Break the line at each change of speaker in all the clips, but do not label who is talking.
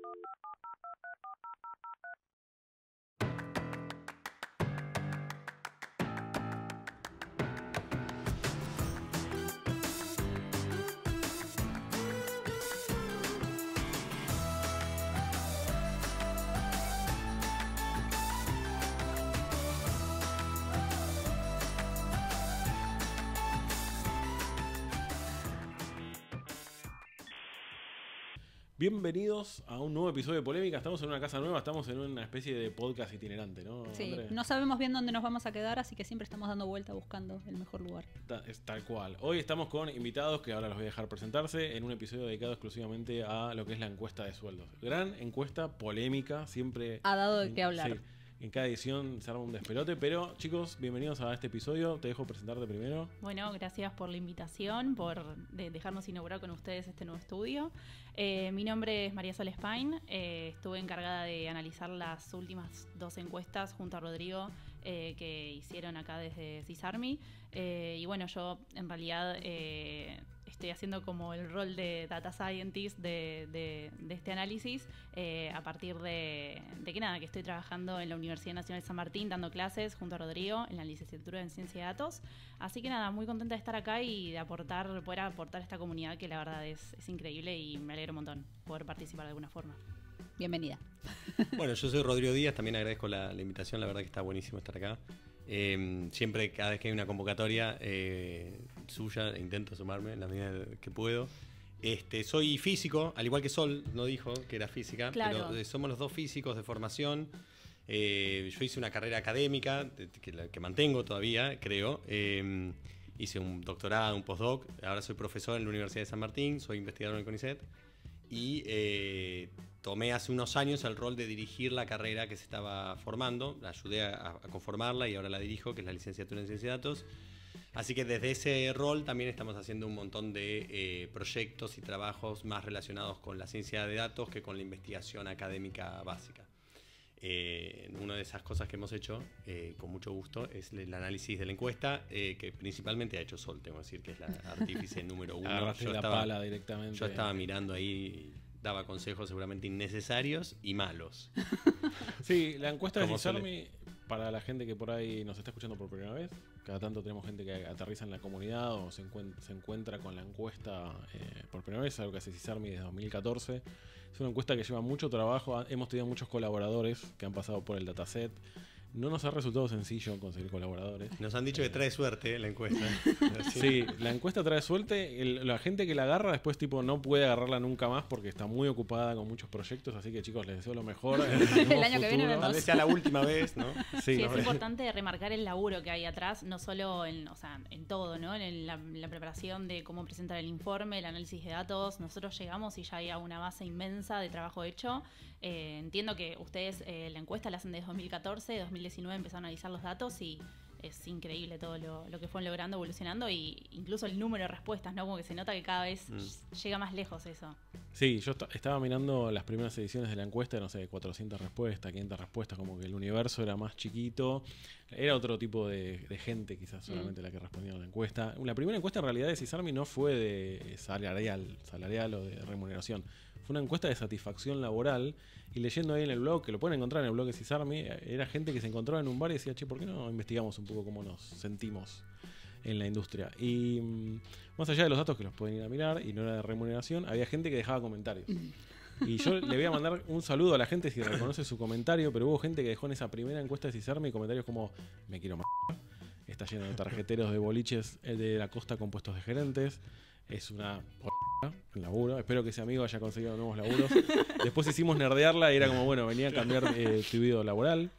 Bienvenidos a un nuevo episodio de Polémica. Estamos en una casa nueva, estamos en una especie de podcast itinerante, ¿no?
Sí,
Andrés?
no sabemos bien dónde nos vamos a quedar, así que siempre estamos dando vuelta buscando el mejor lugar.
Es tal cual. Hoy estamos con invitados que ahora los voy a dejar presentarse en un episodio dedicado exclusivamente a lo que es la encuesta de sueldos. Gran encuesta, polémica, siempre...
Ha dado de qué hablar.
Sí, en cada edición se arma un despelote, pero chicos, bienvenidos a este episodio. Te dejo presentarte primero.
Bueno, gracias por la invitación, por dejarnos inaugurar con ustedes este nuevo estudio. Mi nombre es María Sol Spain. Estuve encargada de analizar las últimas 2 encuestas junto a Rodrigo que hicieron acá desde CISARMI. Y bueno, yo en realidad estoy haciendo como el rol de Data Scientist de este análisis a partir de que estoy trabajando en la Universidad Nacional de San Martín dando clases junto a Rodrigo en la licenciatura en Ciencia de Datos. Así que nada, muy contenta de estar acá y de poder aportar a esta comunidad que la verdad es increíble y me alegro un montón poder participar de alguna forma.
Bienvenida.
Bueno, yo soy Rodrigo Díaz, también agradezco la invitación, la verdad que está buenísimo estar acá. Siempre, cada vez que hay una convocatoria suya, intento sumarme en la medida que puedo. Soy físico, al igual que Sol, no dijo que era física,
claro.
Pero somos los dos físicos de formación. Yo hice una carrera académica, que mantengo todavía, creo. Hice un doctorado, un postdoc, ahora soy profesor en la Universidad de San Martín, soy investigador en el CONICET. Y tomé hace unos años el rol de dirigir la carrera que se estaba formando, la ayudé a conformarla y ahora la dirijo, que es la licenciatura en Ciencia de Datos. Así que desde ese rol también estamos haciendo un montón de proyectos y trabajos más relacionados con la ciencia de datos que con la investigación académica básica. Una de esas cosas que hemos hecho con mucho gusto es el análisis de la encuesta, que principalmente ha hecho Sol, tengo que decir que es la artífice número 1.
Agarraste la pala directamente.
Yo estaba mirando ahí, daba consejos seguramente innecesarios y malos.
Sí, la encuesta de CISARMI, para la gente que por ahí nos está escuchando por primera vez, cada tanto tenemos gente que aterriza en la comunidad o se encuentra con la encuesta por primera vez, algo que hace CISARMI desde 2014. Es una encuesta que lleva mucho trabajo, hemos tenido muchos colaboradores que han pasado por el dataset. No nos ha resultado sencillo conseguir colaboradores.
Nos han dicho que trae suerte la encuesta.
Sí, la encuesta trae suerte. La gente que la agarra después tipo no puede agarrarla nunca más porque está muy ocupada con muchos proyectos. Así que chicos, les deseo lo mejor.
El año que viene vemos.
Tal vez sea la última vez, ¿no?
Sí, es importante remarcar el laburo que hay atrás, no solo en todo, ¿no? En la preparación de cómo presentar el informe, el análisis de datos. Nosotros llegamos y ya hay una base inmensa de trabajo hecho. Entiendo que ustedes la encuesta la hacen desde 2014, 2019 empezaron a analizar los datos y es increíble todo lo que fueron logrando, evolucionando, y incluso el número de respuestas, ¿no? Como que se nota que cada vez llega más lejos eso.
Sí, yo estaba mirando las primeras ediciones de la encuesta, no sé, 400 respuestas, 500 respuestas, como que el universo era más chiquito. Era otro tipo de gente, quizás solamente la que respondía a la encuesta. La primera encuesta en realidad de CISARMI no fue de salarial o de remuneración. Fue una encuesta de satisfacción laboral, y leyendo ahí en el blog, que lo pueden encontrar en el blog de CISARMI, era gente que se encontraba en un bar y decía, che, ¿por qué no investigamos un poco cómo nos sentimos en la industria? Y más allá de los datos que los pueden ir a mirar, y no era de remuneración, había gente que dejaba comentarios. Y yo le voy a mandar un saludo a la gente si reconoce su comentario, pero hubo gente que dejó en esa primera encuesta de CISARMI comentarios como, me quiero más, está lleno de tarjeteros de boliches de la costa con puestos de gerentes, es una el laburo, espero que ese amigo haya conseguido nuevos laburos. Después hicimos nerdearla y era como, bueno, venía a cambiar tu vida laboral.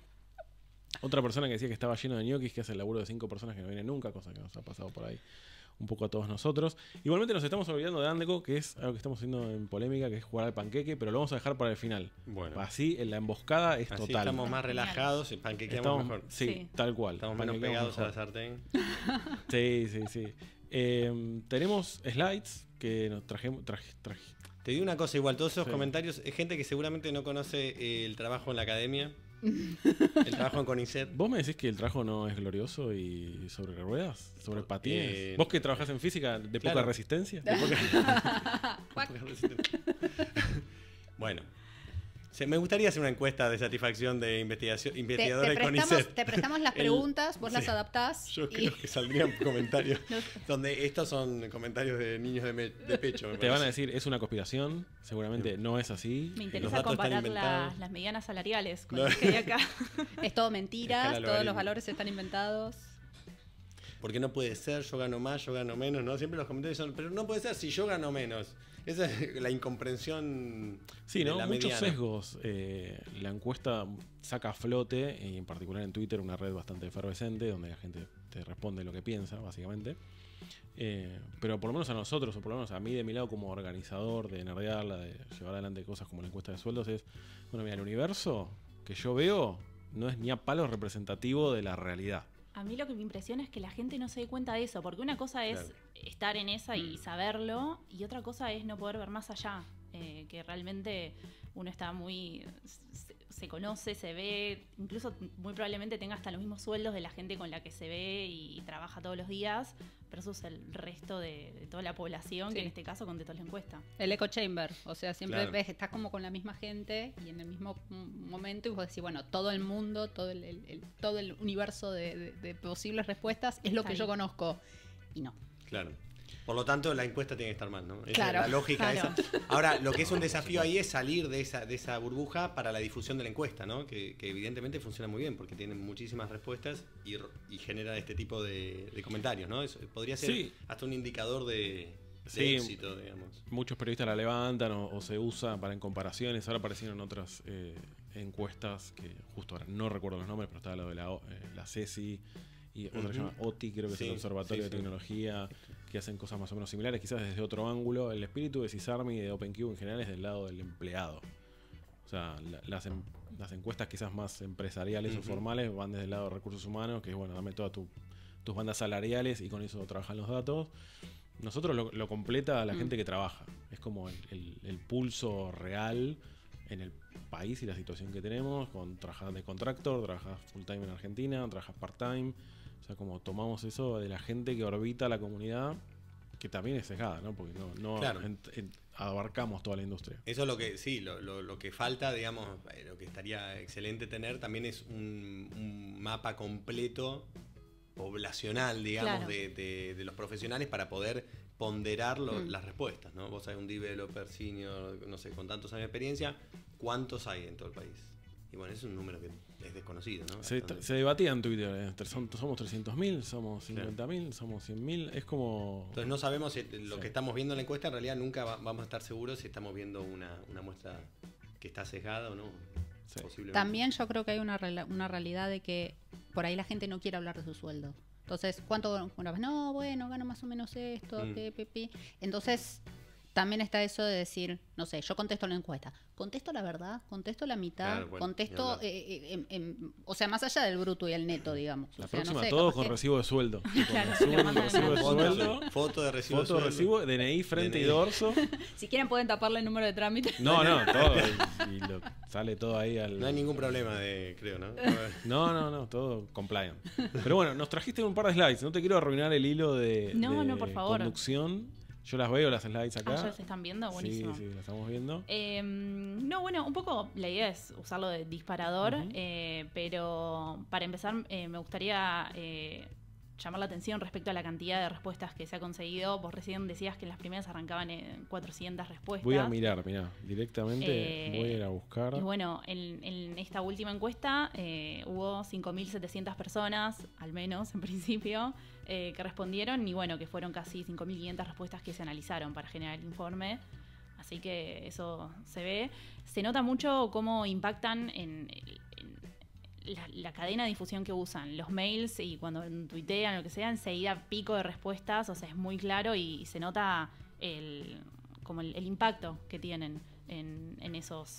Otra persona que decía que estaba lleno de ñoquis, que hace el laburo de 5 personas que no viene nunca, cosa que nos ha pasado por ahí un poco a todos nosotros. Igualmente nos estamos olvidando de Andeco, que es algo que estamos haciendo en polémica, que es jugar al panqueque, pero lo vamos a dejar para el final.
Bueno.
Así, en la emboscada es
así
total.
Estamos más relajados y panquequeamos mejor.
Sí, tal cual.
Estamos menos pegados a la sartén.
Sí. Tenemos slides que nos trajimos.
Te digo una cosa igual, todos esos comentarios es gente que seguramente no conoce el trabajo en la academia, el trabajo en CONICET.
¿Vos me decís que el trabajo no es glorioso y sobre ruedas? ¿Sobre patines? ¿Vos que trabajás en física de poca resistencia?
Bueno, Me gustaría hacer una encuesta de satisfacción de investigadores con ICET.
Te prestamos las preguntas, vos las
sí.
adaptás.
Yo creo que saldrían comentarios donde estos son comentarios de niños de pecho.
Te van a decir, es una conspiración, seguramente no es así.
Me
Los
interesa
datos están
comparar
inventados.
las medianas salariales con las que hay acá.
Es todo mentiras,
Escala
todos
logaritmo.
los valores están inventados.
Porque no puede ser, yo gano más, yo gano menos, ¿no? Siempre los comentarios son, pero no puede ser si yo gano menos. Esa es la incomprensión
Sí,
de
¿no?
la
Muchos
mediana.
sesgos. La encuesta saca a flote, y en particular en Twitter, una red bastante efervescente, donde la gente te responde lo que piensa, básicamente. Pero por lo menos a nosotros, o por lo menos a mí de mi lado como organizador de nerdearla, de llevar adelante cosas como la encuesta de sueldos, es, bueno, mira, el universo que yo veo no es ni a palo representativo de la realidad.
A mí lo que me impresiona es que la gente no se dé cuenta de eso, porque una cosa es
Claro.
estar en esa y saberlo, y otra cosa es no poder ver más allá, que realmente uno está muy... se conoce, se ve, incluso muy probablemente tenga hasta los mismos sueldos de la gente con la que se ve y trabaja todos los días, versus el resto de toda la población,
Sí.
que en este caso contestó la encuesta.
El echo chamber, o sea, siempre
Claro.
ves, estás como con la misma gente y en el mismo momento y vos decís, bueno, todo el mundo, todo el universo de posibles respuestas es lo que
Está
yo
ahí.
conozco. Y no.
Claro. Por lo tanto, la encuesta tiene que estar mal, ¿no? Esa
Claro,
es la lógica
claro.
esa. Ahora, lo que es un desafío ahí es salir de esa burbuja para la difusión de la encuesta, ¿no? Que evidentemente funciona muy bien porque tiene muchísimas respuestas y genera este tipo de comentarios, ¿no? Eso podría ser
Sí.
hasta un indicador de
Sí.
éxito, digamos.
Muchos periodistas la levantan o se usa para en comparaciones. Ahora aparecieron otras encuestas que justo ahora no recuerdo los nombres, pero estaba lo de la CESI y otra que se llama OTI, creo que
Sí,
es el Observatorio
sí,
de
sí.
Tecnología, que hacen cosas más o menos similares, quizás desde otro ángulo. El espíritu de CISARMI y de OpenQ en general es del lado del empleado. O sea, las encuestas quizás más empresariales o
Ujú.
formales van desde el lado de recursos humanos, que es, bueno, dame todas tus bandas salariales y con eso trabajan los datos. Nosotros lo completa la gente que trabaja. Es como el pulso real en el país y la situación que tenemos. Trabajas de contractor, trabajas full time en Argentina, trabajas part time. O sea, como tomamos eso de la gente que orbita la comunidad, que también es sesgada, ¿no? Porque no
Claro.
abarcamos toda la industria.
Eso es lo que, sí, lo que falta, digamos, lo que estaría excelente tener también es un mapa completo poblacional, digamos,
Claro.
de los profesionales para poder ponderar las respuestas, ¿no? Vos hay un developer senior, no sé, con tantos años de experiencia, ¿cuántos hay en todo el país? Y bueno, es un número que es desconocido, ¿no?
Se debatía en Twitter, somos 300.000, somos 50.000, somos 100.000, es como...
Entonces no sabemos si lo
Sí.
que estamos viendo en la encuesta, en realidad nunca vamos a estar seguros si estamos viendo una muestra que está sesgada o no.
Sí.
Posiblemente.
También yo creo que hay una realidad de que por ahí la gente no quiere hablar de su sueldo. Entonces, ¿cuánto? No, bueno, gano más o menos esto, Entonces, también está eso de decir, no sé, yo contesto la encuesta. Contesto la verdad, contesto la mitad,
Claro, bueno,
contesto, o sea, más allá del bruto y el neto, digamos.
La
O sea,
próxima,
no sé,
todo
capaz
con
que-
recibo de sueldo.
Claro,
Suben
lo mandan
recibo de
en
sueldo,
Foto de recibo de
foto de
sueldo.
recibo, DNI, frente y
DNI.
dorso.
Si quieren pueden taparle el número de trámite.
No, todo. Y sale todo ahí al...
No hay ningún problema creo, ¿no?
No, todo compliant. Pero bueno, nos trajiste un par de slides. No te quiero arruinar el hilo de
por favor.
conducción. Yo las veo, las slides acá.
¿Ya se están viendo? Buenísimo.
Sí, las estamos viendo.
No, bueno, un poco la idea es usarlo de disparador,
Ujú.
pero para empezar me gustaría llamar la atención respecto a la cantidad de respuestas que se ha conseguido. Vos recién decías que en las primeras arrancaban en 400 respuestas.
Voy a mirar, directamente voy a ir a buscar.
Y bueno, en esta última encuesta hubo 5.700 personas, al menos en principio, que respondieron y bueno, que fueron casi 5.500 respuestas que se analizaron para generar el informe. Así que eso se ve. Se nota mucho cómo impactan en la cadena de difusión que usan, los mails y cuando tuitean, lo que sea, enseguida pico de respuestas, o sea, es muy claro y se nota el impacto que tienen en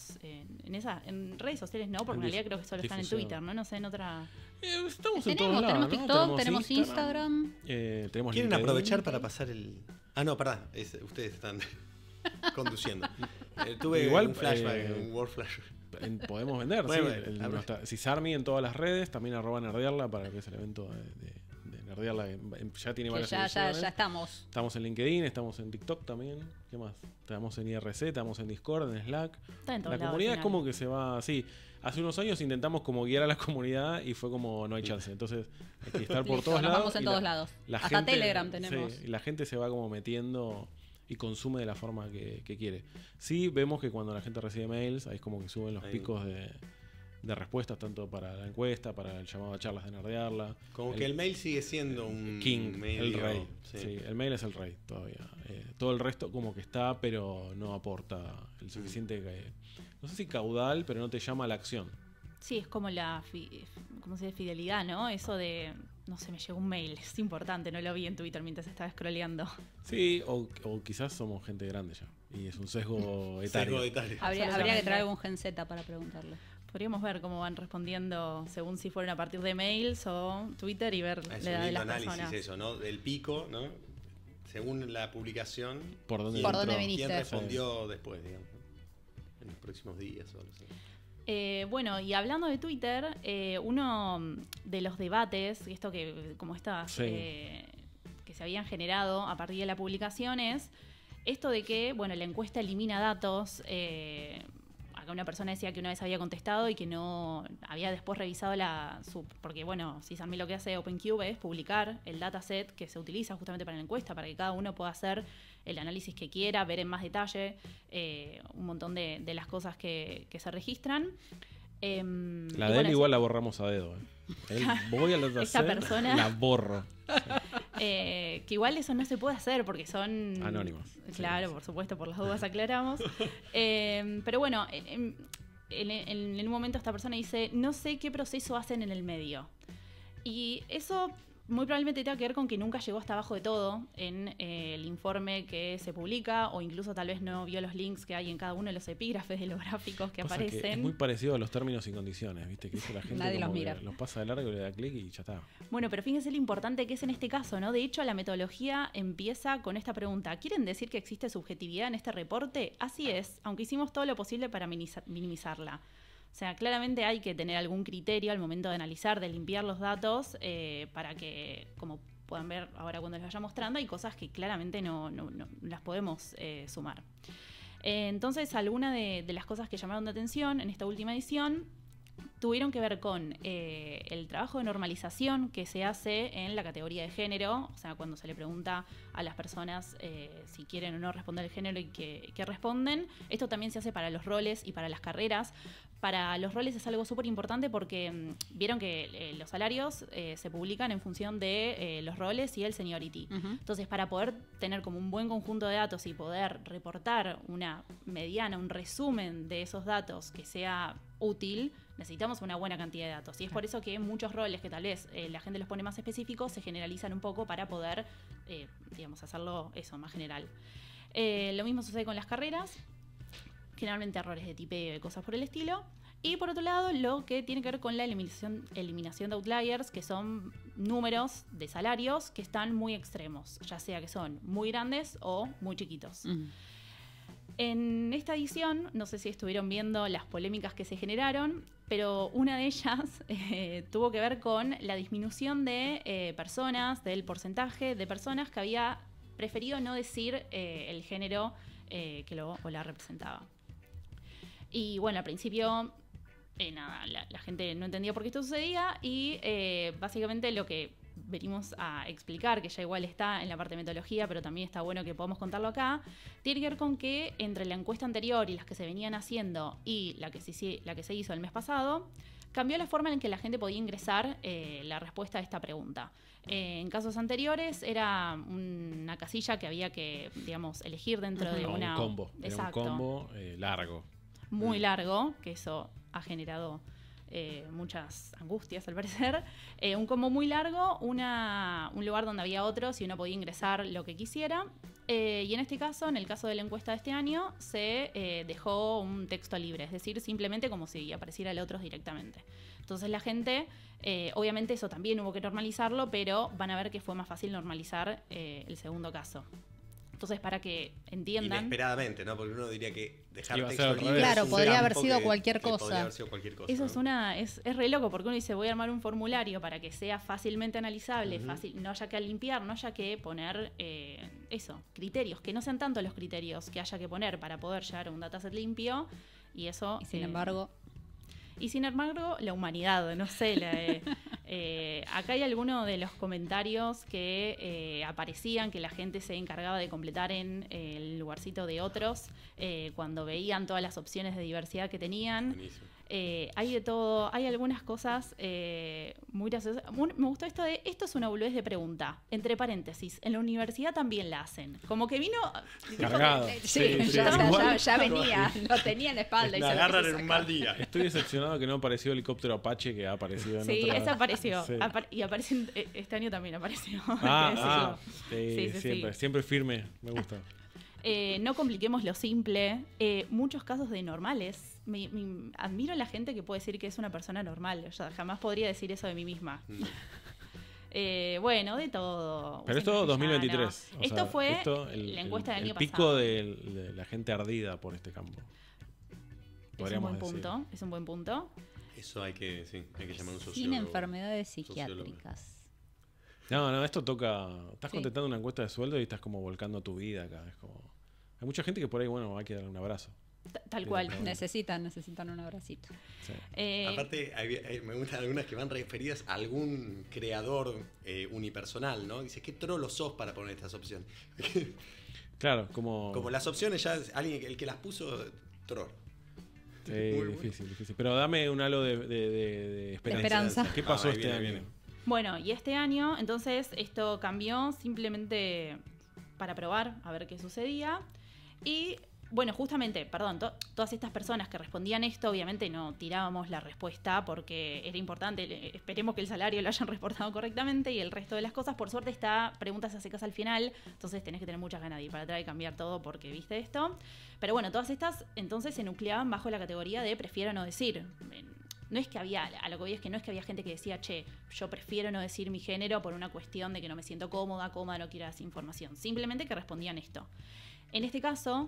redes sociales, no, porque en realidad creo que solo están en
difusión.
Twitter, ¿no? No sé, en otra...
Estamos en todos lados,
tenemos
¿no?
TikTok, tenemos Instagram.
Tenemos
¿Quieren
LinkedIn.
aprovechar para pasar el...? Ah, no, perdón. Ustedes están conduciendo. Tuve
Igual,
un flashback, un word flash.
Podemos vender,
Bueno,
sí.
bueno,
Cisarmi en todas las redes, también @nerdearla para lo que es el evento de Nerdearla ya tiene
Que
varias
ya
ediciones.
estamos.
Estamos en LinkedIn, estamos en TikTok también. ¿Qué más? Estamos en IRC, estamos en Discord, en Slack.
Está en todos
La
lados,
comunidad
al
es
final.
como que se va... Sí, hace unos años intentamos como guiar a la comunidad y fue como no hay chance. Entonces hay que estar por
Listo,
todos
nos
lados.
vamos en
y
todos lados.
la
Hasta
gente-
Telegram tenemos.
sí, y la gente se va como metiendo y consume de la forma que quiere. Sí, vemos que cuando la gente recibe mails, ahí es como que suben los
Ahí.
picos de respuestas, tanto para la encuesta, para el llamado a charlas de Nerdearla.
Como que el mail sigue siendo un
King,
medio,
el rey.
sí.
Sí, el mail es el rey todavía. Todo el resto como que está, pero no aporta el suficiente, no sé si caudal, pero no te llama a la acción.
Sí, es como ¿cómo se dice? Fidelidad, ¿no? Eso de, no sé, me llegó un mail, es importante, no lo vi en Twitter mientras estaba scrolleando.
Sí, o quizás somos gente grande ya. Y es un sesgo etario.
Sesgo etario.
Habría que
Absolutamente.
traer algún Gen Z para preguntarle.
Podríamos ver cómo van respondiendo según si fueron a partir de mails o Twitter y ver
Es
la edad
un
de
lindo
las
análisis
personas.
eso, ¿no? Del pico, ¿no? Según la publicación.
¿Por dónde
¿Por dónde
entró?
viniste?
¿Quién respondió después, digamos? En los próximos días o algo así.
Bueno, y hablando de Twitter, uno de los debates, y esto que como estas
Sí.
que se habían generado a partir de la publicación es esto de que, bueno, la encuesta elimina datos. Acá una persona decía que una vez había contestado y que no había después revisado porque, bueno, CISAMI lo que hace OpenCube es publicar el dataset que se utiliza justamente para la encuesta, para que cada uno pueda hacer el análisis que quiera, ver en más detalle un montón de las cosas que se registran.
La
Y
de
bueno,
él igual la borramos a dedo. Él, voy a la
Esta persona-
la borro.
que igual eso no se puede hacer porque son
Anónimos.
Claro,
Sí.
por supuesto, por las dudas aclaramos. Pero bueno, en un momento esta persona dice, no sé qué proceso hacen en el medio. Y eso muy probablemente tenga que ver con que nunca llegó hasta abajo de todo en el informe que se publica, o incluso tal vez no vio los links que hay en cada uno de los epígrafes de los gráficos que
Pasa que
aparecen.
es muy parecido a los términos y condiciones, ¿viste? Que dice la gente
Nadie
como
los
que
mira.
los pasa de largo, le da clic y ya está.
Bueno, pero fíjense lo importante que es en este caso, ¿no? De hecho, la metodología empieza con esta pregunta. ¿Quieren decir que existe subjetividad en este reporte? Así es, aunque hicimos todo lo posible para minimizarla. O sea, claramente hay que tener algún criterio al momento de analizar, de limpiar los datos, para que, como puedan ver ahora cuando les vaya mostrando, hay cosas que claramente no las podemos sumar. Entonces, algunas de las cosas que llamaron de atención en esta última edición tuvieron que ver con el trabajo de normalización que se hace en la categoría de género, o sea, cuando se le pregunta a las personas si quieren o no responder el género y qué responden. Esto también se hace para los roles y para las carreras. Para los roles es algo súper importante porque vieron que los salarios se publican en función de los roles y el seniority.
Ujú.
Entonces, para poder tener como un buen conjunto de datos y poder reportar un resumen de esos datos que sea útil, necesitamos una buena cantidad de datos. Y es por eso que muchos roles que tal vez la gente los pone más específicos se generalizan un poco para poder, hacerlo eso, más general. Lo mismo sucede con las carreras. Generalmente errores de tipeo y cosas por el estilo. Y por otro lado, lo que tiene que ver con la eliminación de outliers, que son números de salarios que están muy extremos, ya sea que son muy grandes o muy chiquitos.
Ujú.
En esta edición, no sé si estuvieron viendo las polémicas que se generaron, pero una de ellas tuvo que ver con la disminución de personas, del porcentaje de personas que había preferido no decir el género que lo o la representaba. Y bueno, al principio la gente no entendía por qué esto sucedía y básicamente lo que venimos a explicar, que ya igual está en la parte de metodología, pero también está bueno que podamos contarlo acá, tiene que ver con que entre la encuesta anterior y las que se venían haciendo y la que se hizo el mes pasado, cambió la forma en que la gente podía ingresar la respuesta a esta pregunta. En casos anteriores era una casilla que había que, elegir dentro de
No,
una...
un combo. Era
Exacto.
un combo largo.
Muy largo, que eso ha generado muchas angustias al parecer. Un combo muy largo, un lugar donde había otros y uno podía ingresar lo que quisiera. Y en este caso, en el caso de la encuesta de este año, se dejó un texto libre, es decir, simplemente como si apareciera el otro directamente. Entonces la gente, obviamente eso también hubo que normalizarlo, pero van a ver que fue más fácil normalizar el segundo caso. Entonces, para que entiendan...
Inesperadamente, ¿no? Porque uno diría que dejar
Iba a ser
texto
al
libre
revés.
es
Claro,
un
podría haber
campo
sido
que
cualquier
podría
cosa.
haber sido cualquier cosa,
Eso
¿no?
es re loco, porque uno dice, voy a armar un formulario para que sea fácilmente analizable, fácil, no haya que limpiar, no haya que poner criterios, que no sean tanto los criterios que haya que poner para poder llegar a un dataset limpio, y eso...
Y sin embargo,
la humanidad, no sé, acá hay algunos de los comentarios que aparecían, que la gente se encargaba de completar en el lugarcito de otros, cuando veían todas las opciones de diversidad que tenían.
Buenísimo.
Hay de todo, hay algunas cosas muy graciosas. Me gustó esto es una boludez de pregunta, entre paréntesis, en la universidad también la hacen. Como que vino...
Cargado.
sí,
Sí,
ya venía, lo tenía en la espalda.
La agarran en un mal día.
Estoy decepcionado que no apareció el helicóptero Apache que ha aparecido en
Sí,
otra...
ese apareció.
Sí.
Y aparece este año también apareció.
Sí,
Sí.
siempre firme, me gusta.
No compliquemos lo simple. Muchos casos de normales. Me admiro a la gente que puede decir que es una persona normal. Yo jamás podría decir eso de mí misma. Bueno, de todo.
Pero esto 2023. o
Esto
sea,
fue
el-
la encuesta del
el
año
pico
pasado.
de la gente ardida por este campo.
Es un
Podríamos
buen
decir.
punto. Es un buen punto.
Eso hay que llamar a un sociólogo.
Sin enfermedades
Sociólogo.
psiquiátricas.
No, esto toca... Estás
Sí.
contestando una encuesta de sueldo y estás como volcando tu vida acá. Es como... Hay mucha gente que por ahí, bueno, hay que darle un abrazo.
Tal cual.
Bien,
Necesitan un abracito.
Sí.
Aparte, me gustan algunas que van referidas a algún creador unipersonal, ¿no? Dice, ¿qué trolo sos para poner estas opciones?
Claro, como...
Como las opciones ya, el que las puso, troll.
Sí,
Muy bueno.
difícil. Pero dame un halo de
esperanza.
¿Qué pasó
Ahí
este
viene,
año?
viene.
Bueno, y este año, entonces, esto cambió simplemente para probar, a ver qué sucedía. Y, bueno, justamente, perdón, todas estas personas que respondían esto, obviamente no tirábamos la respuesta porque era importante. Esperemos que el salario lo hayan reportado correctamente y el resto de las cosas. Por suerte, esta pregunta se hace casi al final, entonces tenés que tener muchas ganas de ir para atrás y cambiar todo porque viste esto. Pero bueno, todas estas entonces se nucleaban bajo la categoría de prefiero no decir. No es que había, a lo que voy es que no es que había gente que decía, che, yo prefiero no decir mi género por una cuestión de que no me siento cómoda, no quiero dar esa información. Simplemente que respondían esto. En este caso,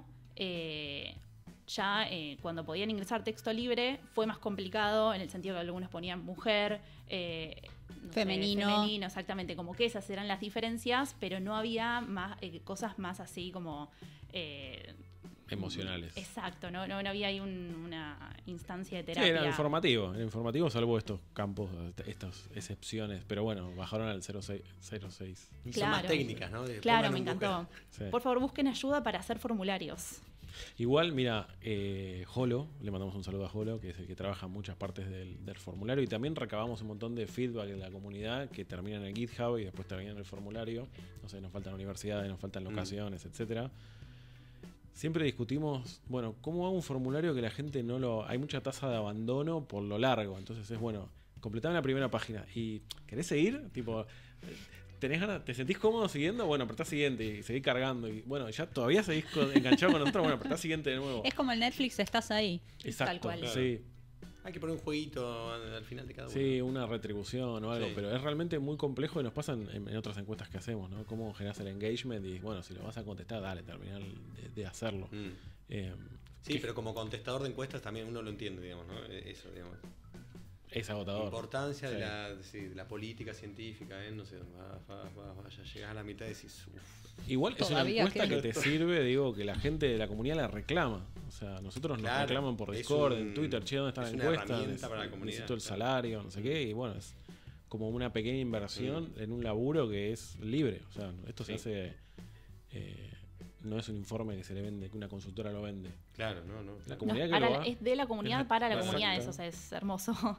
cuando podían ingresar texto libre, fue más complicado en el sentido que algunos ponían mujer,
Femenino.
exactamente, como que esas eran las diferencias, pero no había más cosas más así como...
Emocionales.
Exacto, no había ahí una instancia de
Sí,
terapia.
era informativo, salvo estos campos, estas excepciones. Pero bueno, bajaron al 06.
Y son más técnicas, ¿no?
Claro,
Pongan
me
un
encantó.
mujer.
Sí.
Por favor, busquen ayuda para hacer formularios.
Igual, mira, Jolo, le mandamos un saludo a Jolo, que es el que trabaja en muchas partes del formulario, y también recabamos un montón de feedback de la comunidad que termina en el GitHub y después termina en el formulario. No sé, nos faltan universidades, nos faltan locaciones, etcétera. Siempre discutimos, bueno, ¿cómo hago un formulario que la gente no lo... Hay mucha tasa de abandono por lo largo, entonces es bueno, completame la primera página y ¿querés seguir? Tipo, ¿tenés ganas? ¿Te sentís cómodo siguiendo? Bueno, apretá siguiente y seguí cargando y bueno, ya todavía seguís enganchado con nosotros, bueno, apretá siguiente de nuevo.
Es como el Netflix, estás ahí.
Exacto,
tal cual.
sí.
Hay que poner un jueguito al final de cada uno.
Sí, una retribución o algo,
Sí.
pero es realmente muy complejo y nos pasa en otras encuestas que hacemos, ¿no? Cómo generas el engagement y bueno, si lo vas a contestar, dale, terminar de hacerlo.
Sí, pero como contestador de encuestas también uno lo entiende, digamos, ¿no? Eso, digamos.
Es
La
agotador.
importancia
Sí.
de la política científica, no sé, ya llegas a la mitad y decís, uff.
Igual es una
Todavía
encuesta
queda.
que te sirve, digo, que la gente de la comunidad la reclama. O sea, nosotros nos
Claro,
reclaman por
es
Discord,
un-
en Twitter, che, ¿dónde está la
es una
encuesta?
herramienta para la comunidad,
Necesito el
claro.
salario, no sé qué. Y bueno, es como una pequeña inversión en un laburo que es libre. O sea, esto se
Sí.
hace... no es un informe que se le vende, que una consultora lo vende.
Claro, no.
La
No,
comunidad que lo va...
es de la comunidad
es-
para la
exacto.
comunidad, eso, o sea, es hermoso.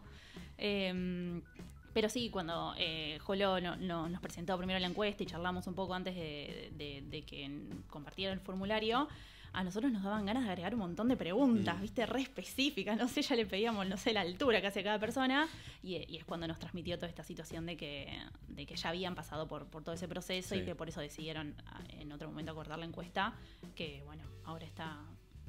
Pero sí, cuando Jolo nos presentó primero la encuesta y charlamos un poco antes de que compartiera el formulario, a nosotros nos daban ganas de agregar un montón de preguntas, ¿viste? Re específicas, no sé, ya le pedíamos, no sé, la altura que hace cada persona, y es cuando nos transmitió toda esta situación de que ya habían pasado por todo ese proceso
Sí.
y que por eso decidieron en otro momento acordar la encuesta, que bueno, ahora está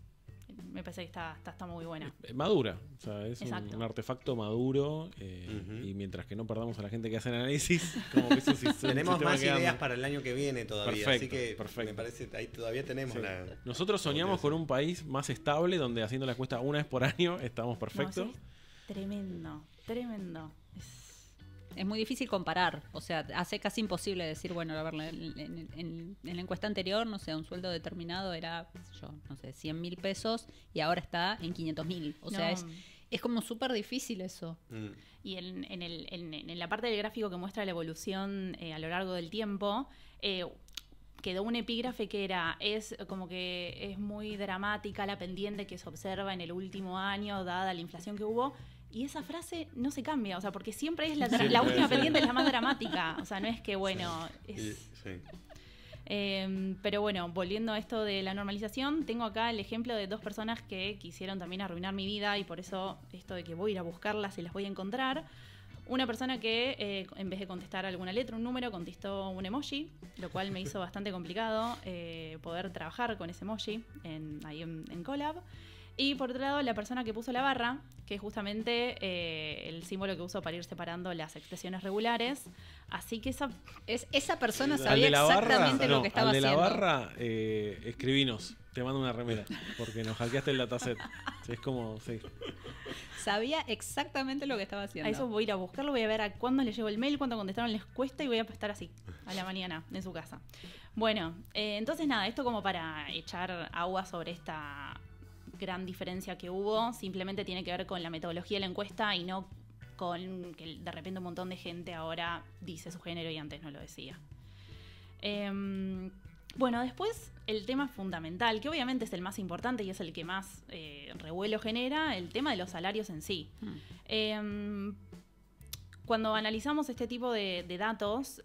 me parece que está muy buena.
Madura, o sea, es
Exacto.
un artefacto maduro y mientras que no perdamos a la gente que hace el análisis, como que eso sí es un
Tenemos
sistema
más
que anda.
ideas para el año que viene todavía,
Perfecto,
así que
perfecto.
me parece ahí todavía tenemos
Sí.
la...
Nosotros soñamos con un país más estable donde haciendo la encuesta una vez por año estamos perfectos.
No, eso es tremendo, tremendo.
Es muy difícil comparar, o sea, hace casi imposible decir, bueno, a ver, en la encuesta anterior, no sé, un sueldo determinado era, qué sé yo, no sé, 100.000 pesos y ahora está en 500.000. O sea,
No.
es como súper difícil eso.
Y en la parte del gráfico que muestra la evolución a lo largo del tiempo, quedó un epígrafe que es como que es muy dramática la pendiente que se observa en el último año, dada la inflación que hubo. Y esa frase no se cambia, o sea, porque siempre es la última
sí.
pendiente, es la más dramática. O sea, no es que, bueno, es...
Sí.
Pero bueno, volviendo a esto de la normalización, tengo acá el ejemplo de 2 personas que quisieron también arruinar mi vida y por eso esto de que voy a ir a buscarlas y las voy a encontrar. Una persona que en vez de contestar alguna letra, un número, contestó un emoji, lo cual me hizo bastante complicado poder trabajar con ese emoji ahí en Colab. Y por otro lado, la persona que puso la barra, que es justamente el símbolo que uso para ir separando las expresiones regulares. Así que
Esa persona
Al
sabía
de la barra,
exactamente lo
no,
que estaba
al de
haciendo.
la barra, escribinos, te mando una remera, porque nos hackeaste el dataset. Sí, es como, sí.
Sabía exactamente lo que estaba haciendo.
a eso voy a ir a buscarlo, voy a ver a cuándo les llegó el mail, cuándo contestaron la encuesta y voy a estar así, a la mañana, en su casa. Bueno, entonces nada, esto como para echar agua sobre esta gran diferencia que hubo, simplemente tiene que ver con la metodología de la encuesta y no con que de repente un montón de gente ahora dice su género y antes no lo decía. Bueno, después el tema fundamental, que obviamente es el más importante y es el que más revuelo genera, el tema de los salarios en sí. Cuando analizamos este tipo de datos,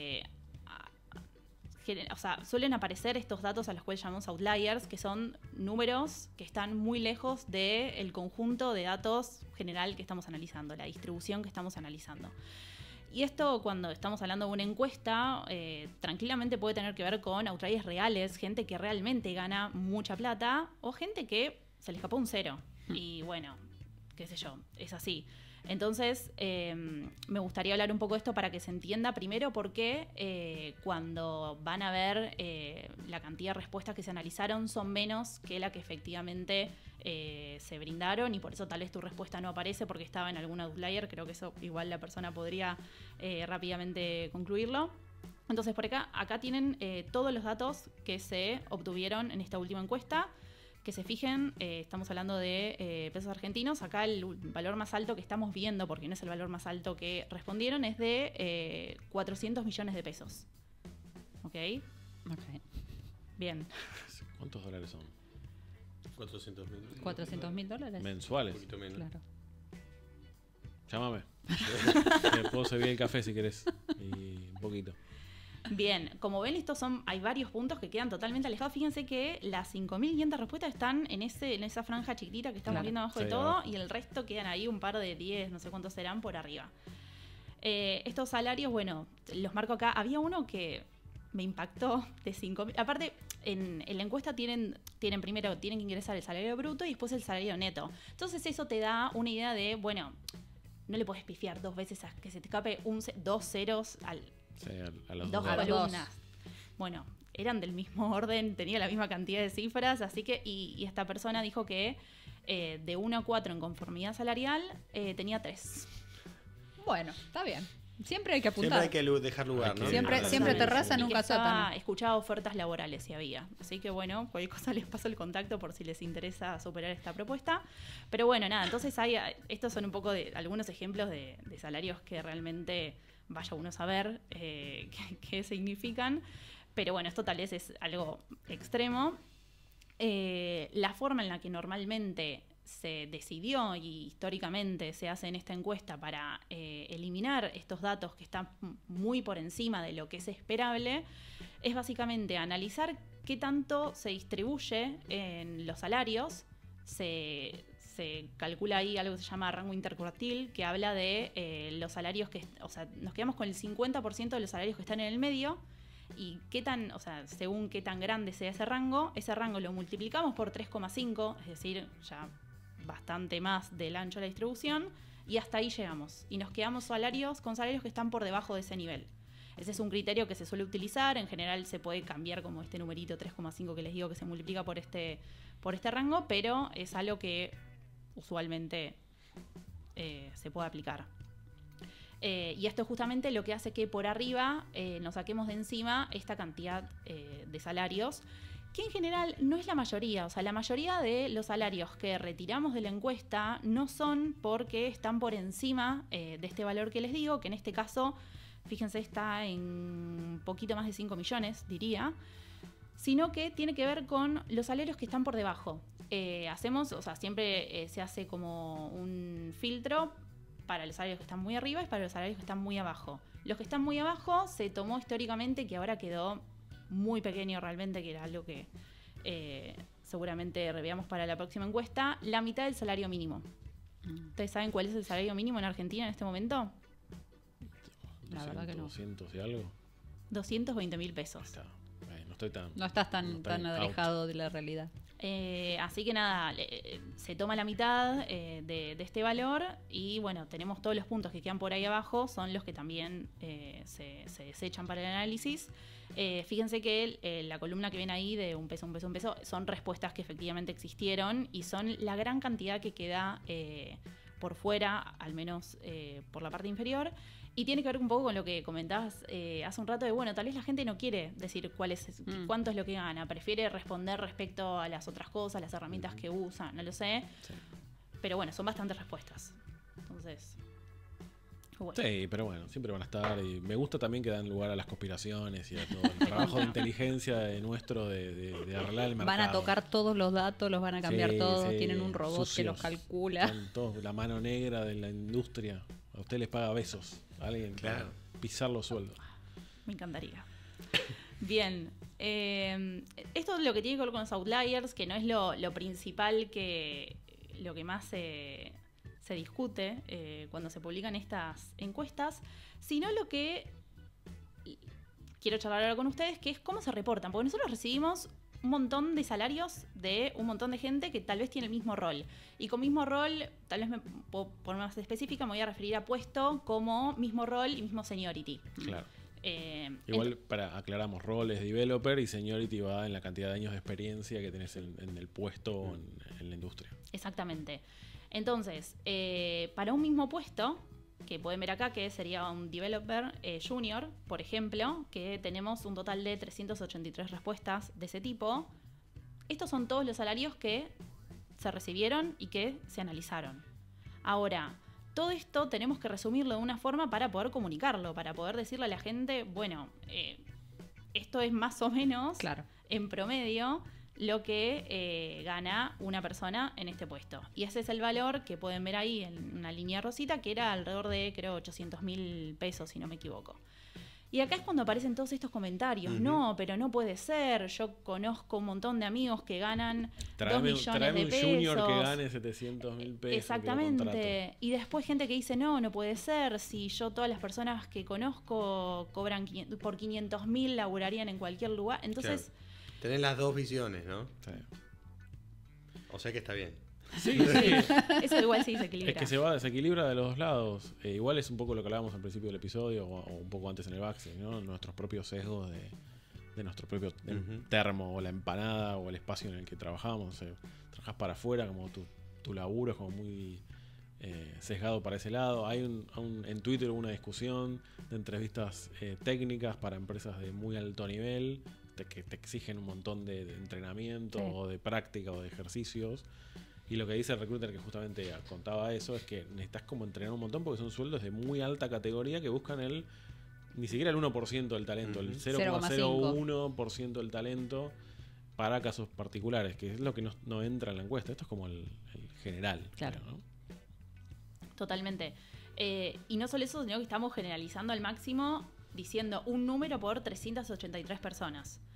o sea, suelen aparecer estos datos a los cuales llamamos outliers, que son números que están muy lejos del conjunto de datos general que estamos analizando, la distribución que estamos analizando. Y esto, cuando estamos hablando de una encuesta, tranquilamente puede tener que ver con outliers reales, gente que realmente gana mucha plata o gente que se le escapó un cero. Y bueno, qué sé yo, es así. Entonces, me gustaría hablar un poco de esto para que se entienda primero por qué cuando van a ver la cantidad de respuestas que se analizaron son menos que la que efectivamente se brindaron y por eso tal vez tu respuesta no aparece porque estaba en algún outlier. Creo que eso igual la persona podría rápidamente concluirlo. Entonces, por acá tienen todos los datos que se obtuvieron en esta última encuesta. Que se fijen, estamos hablando de pesos argentinos. Acá el valor más alto que estamos viendo, porque no es el valor más alto que respondieron, es de 400 millones de pesos. ¿Ok?
Ok.
Bien.
¿Cuántos dólares son?
400.000.
$400.000.
Mensuales.
Un poquito menos.
Claro.
Llámame. Te puedo servir el café si querés. Y un poquito.
Bien, como ven, hay varios puntos que quedan totalmente alejados. Fíjense que las 5.500 respuestas están en esa franja chiquitita que estamos
Claro.
viendo abajo
Sí,
de todo
abajo.
y el resto quedan ahí un par de 10, no sé cuántos serán, por arriba. Estos salarios, bueno, los marco acá. Había uno que me impactó de 5.000. Aparte, en la encuesta tienen primero que ingresar el salario bruto y después el salario neto. Entonces eso te da una idea de, bueno, no le puedes pifiar 2 veces a que se te escape 2 ceros al...
Sí, a los
2
A los
columnas. Bueno, eran del mismo orden, tenía la misma cantidad de cifras, así que, y esta persona dijo que de 1 a 4 en conformidad salarial tenía 3.
Bueno, está bien. Siempre hay que
Siempre
apuntar.
hay que dejar lugar, ¿no?
Siempre
Exactamente.
terraza,
Y que
nunca sótano.
escuchaba ofertas laborales si había. Así que bueno, cualquier cosa les paso el contacto por si les interesa superar esta propuesta. Pero bueno, nada, entonces estos son un poco de algunos ejemplos de salarios que realmente vaya uno a saber qué significan. Pero bueno, esto tal vez es algo extremo. La forma en la que normalmente se decidió y históricamente se hace en esta encuesta para eliminar estos datos que están muy por encima de lo que es esperable es básicamente analizar qué tanto se distribuye en los salarios. Se calcula ahí algo que se llama rango intercuartil, que habla de los salarios o sea, nos quedamos con el 50% de los salarios que están en el medio Y qué tan, o sea, según qué tan grande sea ese rango lo multiplicamos por 3,5, es decir, ya bastante más del ancho de la distribución, y hasta ahí llegamos. Y nos quedamos con salarios que están por debajo de ese nivel. Ese es un criterio que se suele utilizar. En general se puede cambiar como este numerito 3,5 que les digo que se multiplica por este rango, pero es algo que usualmente se puede aplicar. Y esto es justamente lo que hace que por arriba nos saquemos de encima esta cantidad de salarios, que en general no es la mayoría. O sea, la mayoría de los salarios que retiramos de la encuesta no son porque están por encima de este valor que les digo, que en este caso, fíjense, está en un poquito más de 5 millones, diría, sino que tiene que ver con los salarios que están por debajo. Siempre se hace como un filtro para los salarios que están muy arriba y para los salarios que están muy abajo. Los que están muy abajo se tomó históricamente, que ahora quedó muy pequeño realmente, que era algo que seguramente reveamos para la próxima encuesta, la mitad del salario mínimo. ¿Ustedes saben cuál es el salario mínimo en Argentina en este momento?
La verdad que no.
200 y algo.
220.000 pesos.
No estás tan alejado de la realidad.
Así que nada, se toma la mitad de este valor y bueno, tenemos todos los puntos que quedan por ahí abajo, son los que también se desechan para el análisis. Fíjense que la columna que ven ahí de un peso, son respuestas que efectivamente existieron y son la gran cantidad que queda por fuera, al menos por la parte inferior. Y tiene que ver un poco con lo que comentabas hace un rato de, bueno, tal vez la gente no quiere decir cuánto es lo que gana, prefiere responder respecto a las otras cosas, las herramientas que usa, no lo sé. Sí. Pero bueno, son bastantes respuestas. Entonces, bueno.
Sí, pero bueno, siempre van a estar. Y me gusta también que dan lugar a las conspiraciones y a todo el trabajo de inteligencia nuestro de arreglar el mercado.
Van a tocar todos los datos, los van a cambiar todos, tienen un robot
sucios,
que los calcula.
Todos, la mano negra de la industria. A usted les paga besos. A alguien, claro, pisar los sueldos.
Me encantaría. Bien. Esto es lo que tiene que ver con los outliers, que no es lo principal, lo que más se discute cuando se publican estas encuestas, sino lo que quiero charlar ahora con ustedes, que es cómo se reportan, porque nosotros recibimos un montón de salarios de un montón de gente que tal vez tiene el mismo rol. Y con mismo rol, tal vez me puedo poner más específica, me voy a referir a puesto como mismo rol y mismo seniority.
Claro. Igual aclaramos, roles developer y seniority va en la cantidad de años de experiencia que tenés en el puesto o en la industria.
Exactamente. Entonces, para un mismo puesto, que pueden ver acá que sería un developer junior, por ejemplo, que tenemos un total de 383 respuestas de ese tipo. Estos son todos los salarios que se recibieron y que se analizaron. Ahora, todo esto tenemos que resumirlo de una forma para poder comunicarlo, para poder decirle a la gente, bueno, esto es más o menos, claro, en promedio lo que gana una persona en este puesto. Y ese es el valor que pueden ver ahí en una línea rosita, que era alrededor de, creo, 800.000 pesos, si no me equivoco. Y acá es cuando aparecen todos estos comentarios. Uh-huh. No, pero no puede ser. Yo conozco un montón de amigos que ganan 2 millones de pesos.
Un junior que gane 700.000 pesos.
Exactamente. Y después gente que dice, no puede ser. Si yo todas las personas que conozco cobran por 500.000, laburarían en cualquier lugar. Entonces...
Claro. Tenés las dos visiones, ¿no? Sí. O sea que está bien.
Sí.
Eso igual sí se equilibra.
Es que se desequilibra de los dos lados. Igual es un poco lo que hablábamos al principio del episodio o un poco antes en el backstage, ¿no? Nuestros propios sesgos de nuestro propio termo o la empanada o el espacio en el que trabajamos. Trabajás para afuera, como tu laburo es como muy sesgado para ese lado. Hay en Twitter una discusión de entrevistas técnicas para empresas de muy alto nivel que te exigen un montón de entrenamiento o de práctica o de ejercicios. Y lo que dice el recruiter, que justamente contaba eso, es que necesitas como entrenar un montón porque son sueldos de muy alta categoría que buscan ni siquiera el 1% del talento, el 0,01% del talento para casos particulares, que es lo que no entra en la encuesta. Esto es como el general.
Claro. ¿No? Totalmente. Y no solo eso, sino que estamos generalizando al máximo diciendo un número por 383 personas.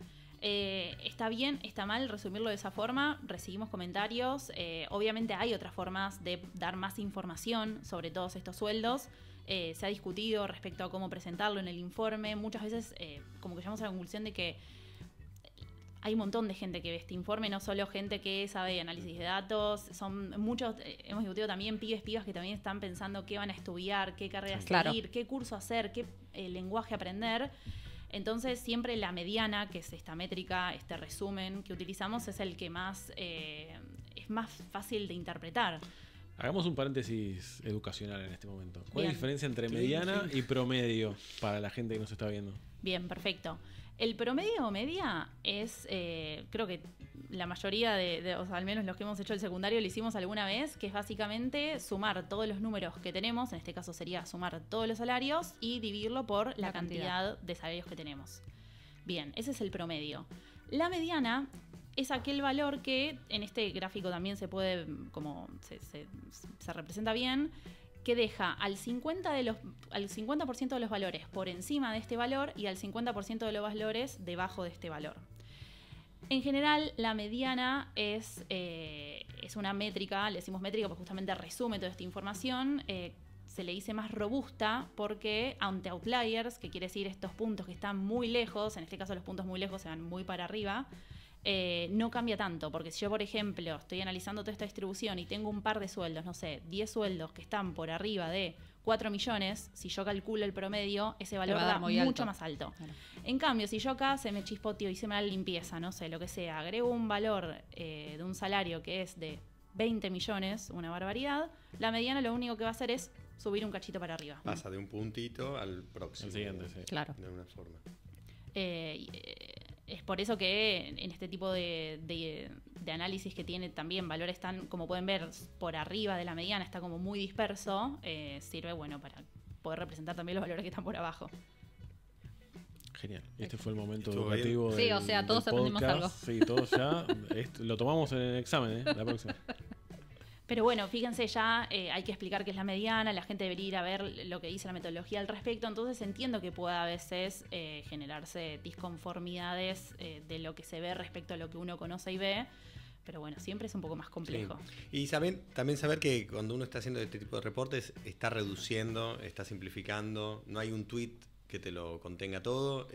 Está bien, está mal resumirlo de esa forma, recibimos comentarios, obviamente hay otras formas de dar más información sobre todos estos sueldos, se ha discutido respecto a cómo presentarlo en el informe, muchas veces como que llegamos a la conclusión de que hay un montón de gente que ve este informe, no solo gente que sabe análisis de datos, son muchos, hemos discutido también pibas que también están pensando qué van a estudiar, qué carrera seguir, qué curso hacer, qué lenguaje aprender. Entonces siempre la mediana, que es esta métrica, este resumen que utilizamos, es el que más es más fácil de interpretar.
Hagamos un paréntesis educacional en este momento. ¿Cuál es
Bien.
la diferencia entre mediana y promedio para la gente que nos está viendo?
Bien, perfecto. El promedio o media es, creo que la mayoría o sea, al menos los que hemos hecho el secundario lo hicimos alguna vez, que es básicamente sumar todos los números que tenemos, en este caso sería sumar todos los salarios y dividirlo por la cantidad de salarios que tenemos. Bien, ese es el promedio. La mediana es aquel valor que en este gráfico también se puede, como se representa bien, que deja al 50% de los valores por encima de este valor y al 50% de los valores debajo de este valor. En general, la mediana es una métrica, le decimos métrica porque justamente resume toda esta información, se le dice más robusta porque ante outliers, que quiere decir estos puntos que están muy lejos, en este caso los puntos muy lejos se van muy para arriba, no cambia tanto, porque si yo, por ejemplo, estoy analizando toda esta distribución y tengo un par de sueldos, no sé, 10 sueldos que están por arriba de 4 millones, si yo calculo el promedio, ese valor da mucho más alto. Claro. En cambio, si yo acá se me chispoteó, hice mal limpieza, no sé, lo que sea, agrego un valor de un salario que es de 20 millones, una barbaridad, la mediana lo único que va a hacer es subir un cachito para arriba.
Pasa de un puntito al próximo.
El siguiente, sí.
Claro.
De alguna forma.
Es por eso que en este tipo de análisis que tiene también valores tan, como pueden ver, por arriba de la mediana, está como muy disperso, sirve, bueno, para poder representar también los valores que están por abajo.
Genial. Este fue el momento
Estuvo
educativo
bien. Sí, o sea, todos aprendimos algo.
Sí, todos ya. Lo tomamos en el examen, la próxima.
Pero bueno, fíjense, ya hay que explicar qué es la mediana, la gente debería ir a ver lo que dice la metodología al respecto, entonces entiendo que pueda a veces generarse disconformidades de lo que se ve respecto a lo que uno conoce y ve, pero bueno, siempre es un poco más complejo.
Sí. Y también saber que cuando uno está haciendo este tipo de reportes, está reduciendo, está simplificando, no hay un tweet que te lo contenga todo,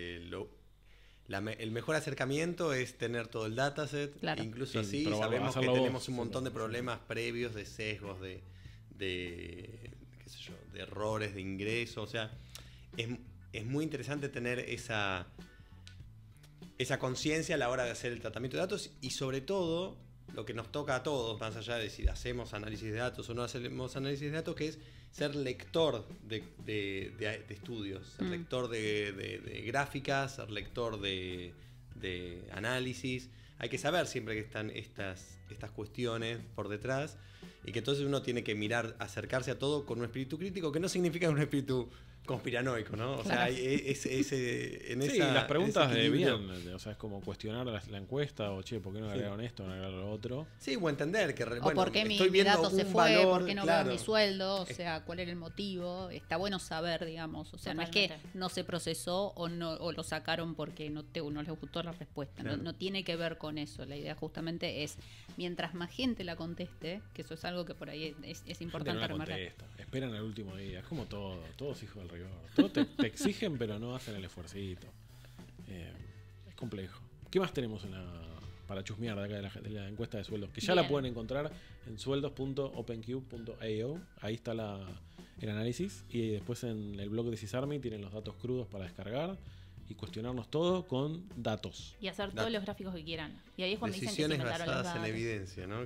el mejor acercamiento es tener todo el dataset, claro. Incluso así sabemos que tenemos un montón de problemas previos, de sesgos, de qué sé yo, de errores de ingreso, o sea, es muy interesante tener esa conciencia a la hora de hacer el tratamiento de datos y sobre todo lo que nos toca a todos, más allá de si hacemos análisis de datos o no hacemos análisis de datos, que es ser lector de estudios, ser lector de gráficas, ser lector de análisis. Hay que saber siempre que están estas cuestiones por detrás y que entonces uno tiene que mirar, acercarse a todo con un espíritu crítico, que no significa un espíritu conspiranoico, ¿no? O sea,
las preguntas de bien, o sea, es como cuestionar la encuesta o, che, ¿por qué no agregaron esto, no agregaron lo otro?
Sí, o entender que,
o por qué mi dato se fue, por qué no veo mi sueldo, o sea, cuál era el motivo. Está bueno saber, digamos, o sea, totalmente. No es que no se procesó o lo sacaron porque no les gustó la respuesta, claro. No tiene que ver con eso. La idea justamente es, mientras más gente la conteste, que eso es algo que por ahí es importante remarcar.
Esperan al último día, es como todos hijos del rigor. Todos te exigen, pero no hacen el esfuercito. Es complejo. ¿Qué más tenemos para chusmear de acá de la encuesta de sueldos? Que ya la pueden encontrar en sueldos.openq.io. Ahí está el análisis. Y después en el blog de Sysarmy tienen los datos crudos para descargar y cuestionarnos todo con datos.
Y hacer todos los gráficos que quieran. Y ahí es cuando
decisiones
dicen que se
basadas en evidencia, ¿no?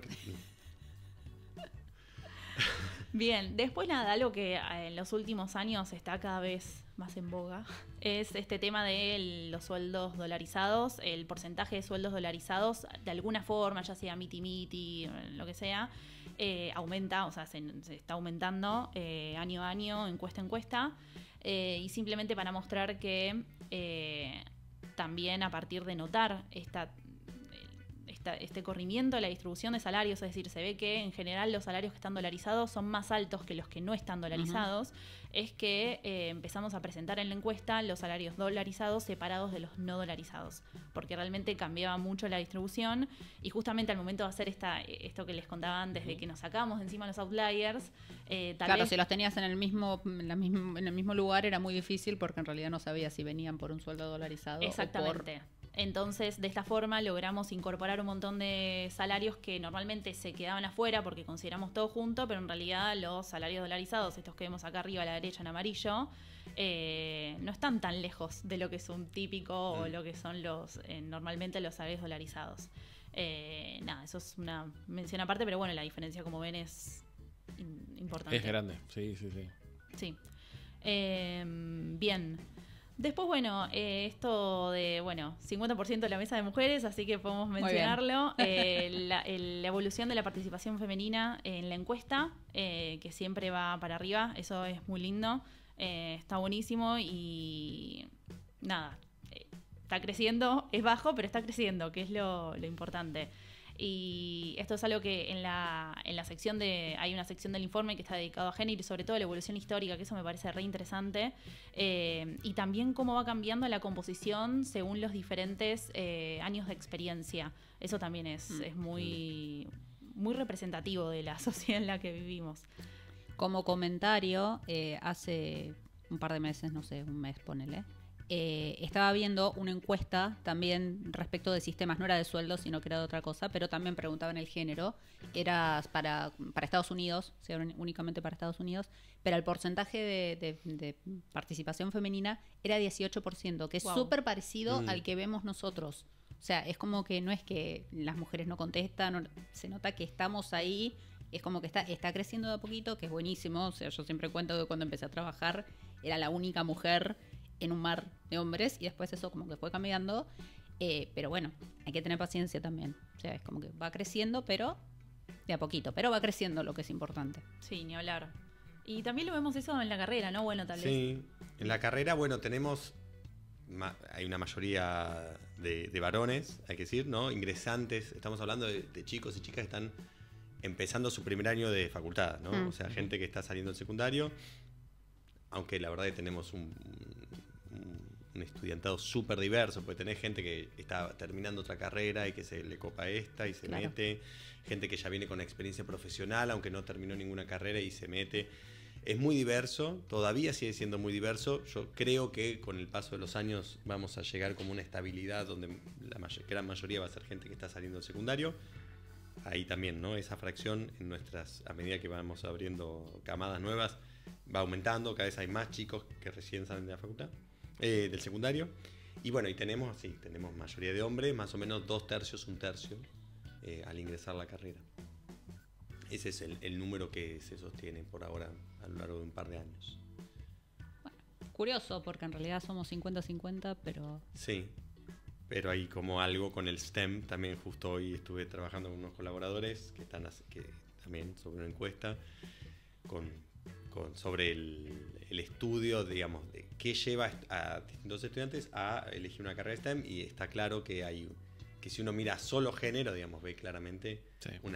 Bien, después nada, algo que en los últimos años está cada vez más en boga es este tema de los sueldos dolarizados, el porcentaje de sueldos dolarizados de alguna forma, ya sea miti, lo que sea, aumenta, o sea, se está aumentando año a año, encuesta a encuesta, y simplemente para mostrar que también a partir de notar esta este corrimiento de la distribución de salarios, es decir, se ve que en general los salarios que están dolarizados son más altos que los que no están dolarizados, es que empezamos a presentar en la encuesta los salarios dolarizados separados de los no dolarizados, porque realmente cambiaba mucho la distribución y justamente al momento de hacer esto que les contaba antes, de que nos sacamos de encima los outliers,
claro, si los tenías en el mismo lugar era muy difícil porque en realidad no sabías si venían por un sueldo dolarizado.
Exactamente. Entonces, de esta forma logramos incorporar un montón de salarios que normalmente se quedaban afuera porque consideramos todo junto, pero en realidad los salarios dolarizados, estos que vemos acá arriba a la derecha en amarillo, no están tan lejos de lo que es un típico o lo que son normalmente los salarios dolarizados. Nada, eso es una mención aparte, pero bueno, la diferencia, como ven, es importante.
Es grande, sí.
Sí. Bien. Después, bueno, esto de, 50% de la mesa de mujeres, así que podemos mencionarlo. La evolución de la participación femenina en la encuesta, que siempre va para arriba, eso es muy lindo, está buenísimo y nada, está creciendo, es bajo, pero está creciendo, que es lo importante. Y esto es algo que en la sección hay una sección del informe que está dedicado a género y sobre todo a la evolución histórica, que eso me parece re interesante, y también cómo va cambiando la composición según los diferentes años de experiencia. Eso también es muy, muy representativo de la sociedad en la que vivimos.
Como comentario, hace un par de meses, no sé, un mes, ponele, estaba viendo una encuesta también respecto de sistemas, no era de sueldos, sino que era de otra cosa, pero también preguntaban el género, era para Estados Unidos, o sea, únicamente para Estados Unidos, pero el porcentaje de participación femenina era 18%, que es súper parecido al que vemos nosotros. O sea, es como que no es que las mujeres no contestan, se nota que estamos ahí, es como que está creciendo de a poquito, que es buenísimo. O sea, yo siempre cuento que cuando empecé a trabajar era la única mujer en un mar de hombres y después eso como que fue cambiando, pero bueno, hay que tener paciencia también, o sea, es como que va creciendo, pero de a poquito, pero va creciendo, lo que es importante.
Sí, ni hablar. Y también lo vemos eso en la carrera, ¿no? Bueno, tal vez.
Sí, en la carrera, hay una mayoría de varones, hay que decir, ¿no? Ingresantes, estamos hablando de chicos y chicas que están empezando su primer año de facultad, ¿no? O sea, gente que está saliendo del secundario, aunque la verdad que tenemos un estudiantado súper diverso, porque tenés gente que está terminando otra carrera y que se le copa esta y se mete, gente que ya viene con experiencia profesional, aunque no terminó ninguna carrera y se mete. Es muy diverso, todavía sigue siendo muy diverso. Yo creo que con el paso de los años vamos a llegar como una estabilidad donde la gran mayoría va a ser gente que está saliendo del secundario. Ahí también, ¿no? Esa fracción a medida que vamos abriendo camadas nuevas, va aumentando, cada vez hay más chicos que recién salen de la facultad, del secundario. Y bueno, y tenemos mayoría de hombres, más o menos 2/3, 1/3 al ingresar a la carrera. Ese es el número que se sostiene por ahora a lo largo de un par de años.
Bueno, curioso, porque en realidad somos 50-50, pero...
Sí, pero hay como algo con el STEM. También justo hoy estuve trabajando con unos colaboradores que también sobre una encuesta sobre el estudio, digamos, de qué lleva a distintos estudiantes a elegir una carrera STEM, y está claro que si uno mira solo género, digamos, ve claramente una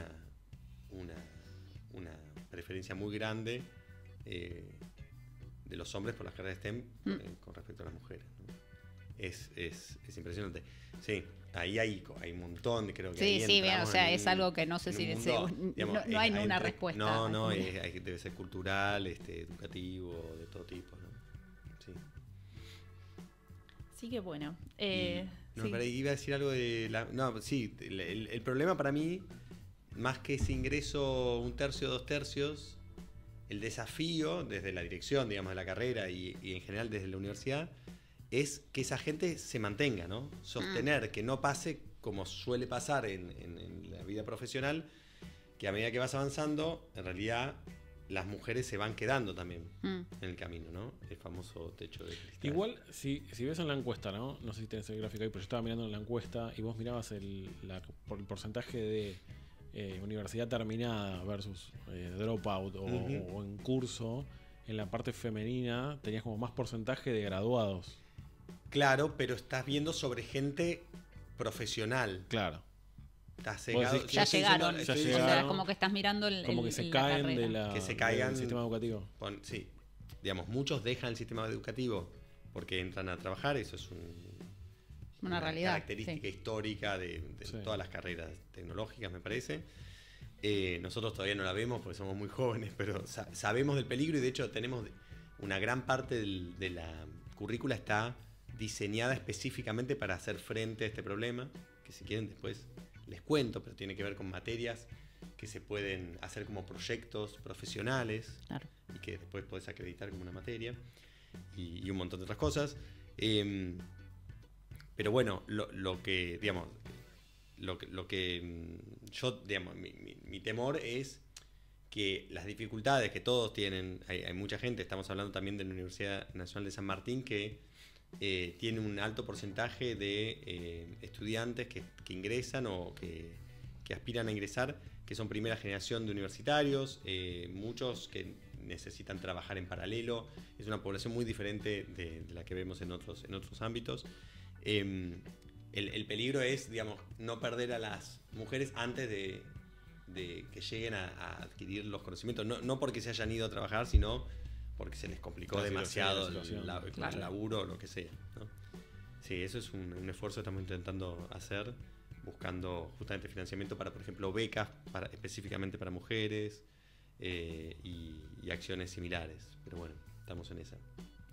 preferencia muy grande de los hombres por las carreras STEM con respecto a las mujeres, ¿no? Es impresionante. Sí, ahí hay un montón, creo que
sí, bien, o sea, es algo que no sé si no hay una respuesta.
No, debe ser cultural, educativo, de todo tipo, ¿no? Sí.
Sí, que bueno.
Pero iba a decir algo de el problema para mí, más que ese ingreso 1/3, 2/3, el desafío desde la dirección, digamos, de la carrera y en general desde la universidad, es que esa gente se mantenga, ¿no? Sostener, que no pase como suele pasar en la vida profesional, que a medida que vas avanzando, en realidad las mujeres se van quedando también en el camino, ¿no? El famoso techo de cristal.
Igual, si ves en la encuesta, ¿no? No sé si tenés el gráfico ahí, pero yo estaba mirando en la encuesta y vos mirabas el porcentaje de universidad terminada versus dropout o en curso. En la parte femenina tenías como más porcentaje de graduados.
Claro, pero estás viendo sobre gente profesional.
Claro.
estás cegado.
decís que
ya llegaron.
ya
O sea,
llegaron.
como que estás mirando
Como que se caen
Que se caigan.
del sistema educativo.
Sí, digamos, muchos dejan el sistema educativo porque entran a trabajar, eso es
una realidad,
característica
sí.
histórica de
Sí.
todas las carreras tecnológicas, me parece. Nosotros todavía no la vemos porque somos muy jóvenes, pero sabemos del peligro y de hecho tenemos una gran parte de la currícula está diseñada específicamente para hacer frente a este problema, que si quieren después les cuento, pero tiene que ver con materias que se pueden hacer como proyectos profesionales.
Claro.
Y que después podés acreditar como una materia y un montón de otras cosas. Pero bueno, lo que, digamos, lo que yo, digamos, mi temor es que las dificultades que todos tienen, hay mucha gente, estamos hablando también de la Universidad Nacional de San Martín, que tiene un alto porcentaje de estudiantes que ingresan o que aspiran a ingresar, que son primera generación de universitarios, muchos que necesitan trabajar en paralelo. Es una población muy diferente de la que vemos en otros ámbitos. El peligro es, digamos, no perder a las mujeres antes de que lleguen a adquirir los conocimientos. No porque se hayan ido a trabajar, sino porque se les complicó demasiado el laburo o lo que sea, ¿no? Sí, eso es un esfuerzo que estamos intentando hacer, buscando justamente financiamiento para, por ejemplo, becas específicamente para mujeres y acciones similares. Pero bueno, estamos en esa.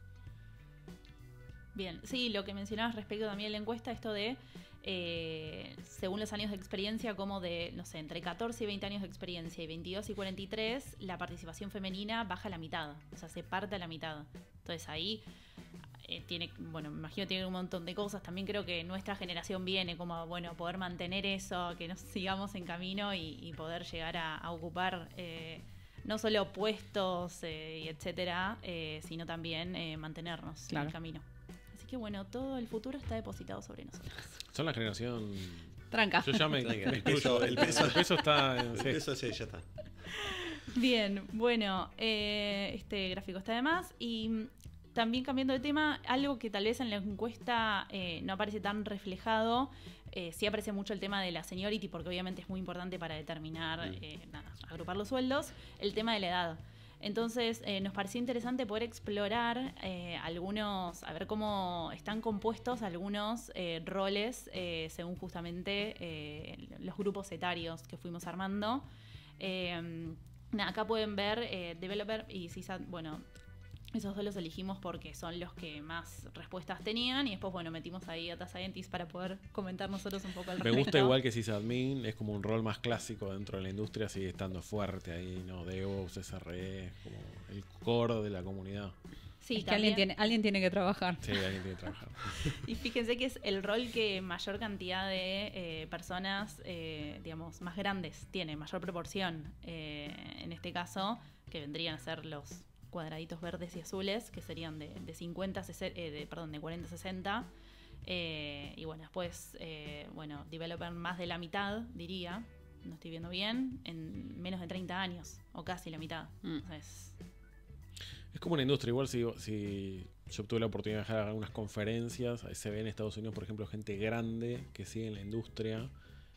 Bien, sí, lo que mencionabas respecto también a la encuesta, esto de, según los años de experiencia, como de, no sé, entre 14 y 20 años de experiencia y 22 y 43, la participación femenina baja a la mitad, o sea, se parte a la mitad. Entonces ahí tiene, bueno, me imagino tiene un montón de cosas. También creo que nuestra generación viene como, bueno, poder mantener eso, que nos sigamos en camino y poder llegar a ocupar no solo puestos y etcétera, sino también mantenernos en el camino. Así que bueno, todo el futuro está depositado sobre nosotros.
Son la generación...
Tranca.
Yo ya me incluyo.
El peso
está...
Eso sí, ya está.
Bien, bueno, este gráfico está de más. Y también cambiando de tema, algo que tal vez en la encuesta no aparece tan reflejado, sí aparece mucho el tema de la seniority, porque obviamente es muy importante para determinar, agrupar los sueldos, el tema de la edad. Entonces nos pareció interesante poder explorar a ver cómo están compuestos algunos roles según justamente los grupos etarios que fuimos armando. Acá pueden ver Developer y Sysad, bueno, esos dos los elegimos porque son los que más respuestas tenían y después, bueno, metimos ahí Data Scientist para poder comentar nosotros un poco al respecto.
Me gusta igual que Sysadmin, es como un rol más clásico dentro de la industria, sigue estando fuerte ahí, ¿no? DevOps, SRE, como el core de la comunidad.
Sí, es que alguien tiene que trabajar.
Sí, alguien tiene que trabajar.
Y fíjense que es el rol que mayor cantidad de personas, digamos, más grandes tiene, mayor proporción. En este caso, que vendrían a ser los cuadraditos verdes y azules, que serían de 40 a 60. Y bueno, después, developer más de la mitad, diría, no estoy viendo bien, en menos de 30 años, o casi la mitad. Entonces,
es como una industria, igual si yo tuve la oportunidad de dejar algunas conferencias, se ve en Estados Unidos, por ejemplo, gente grande que sigue en la industria,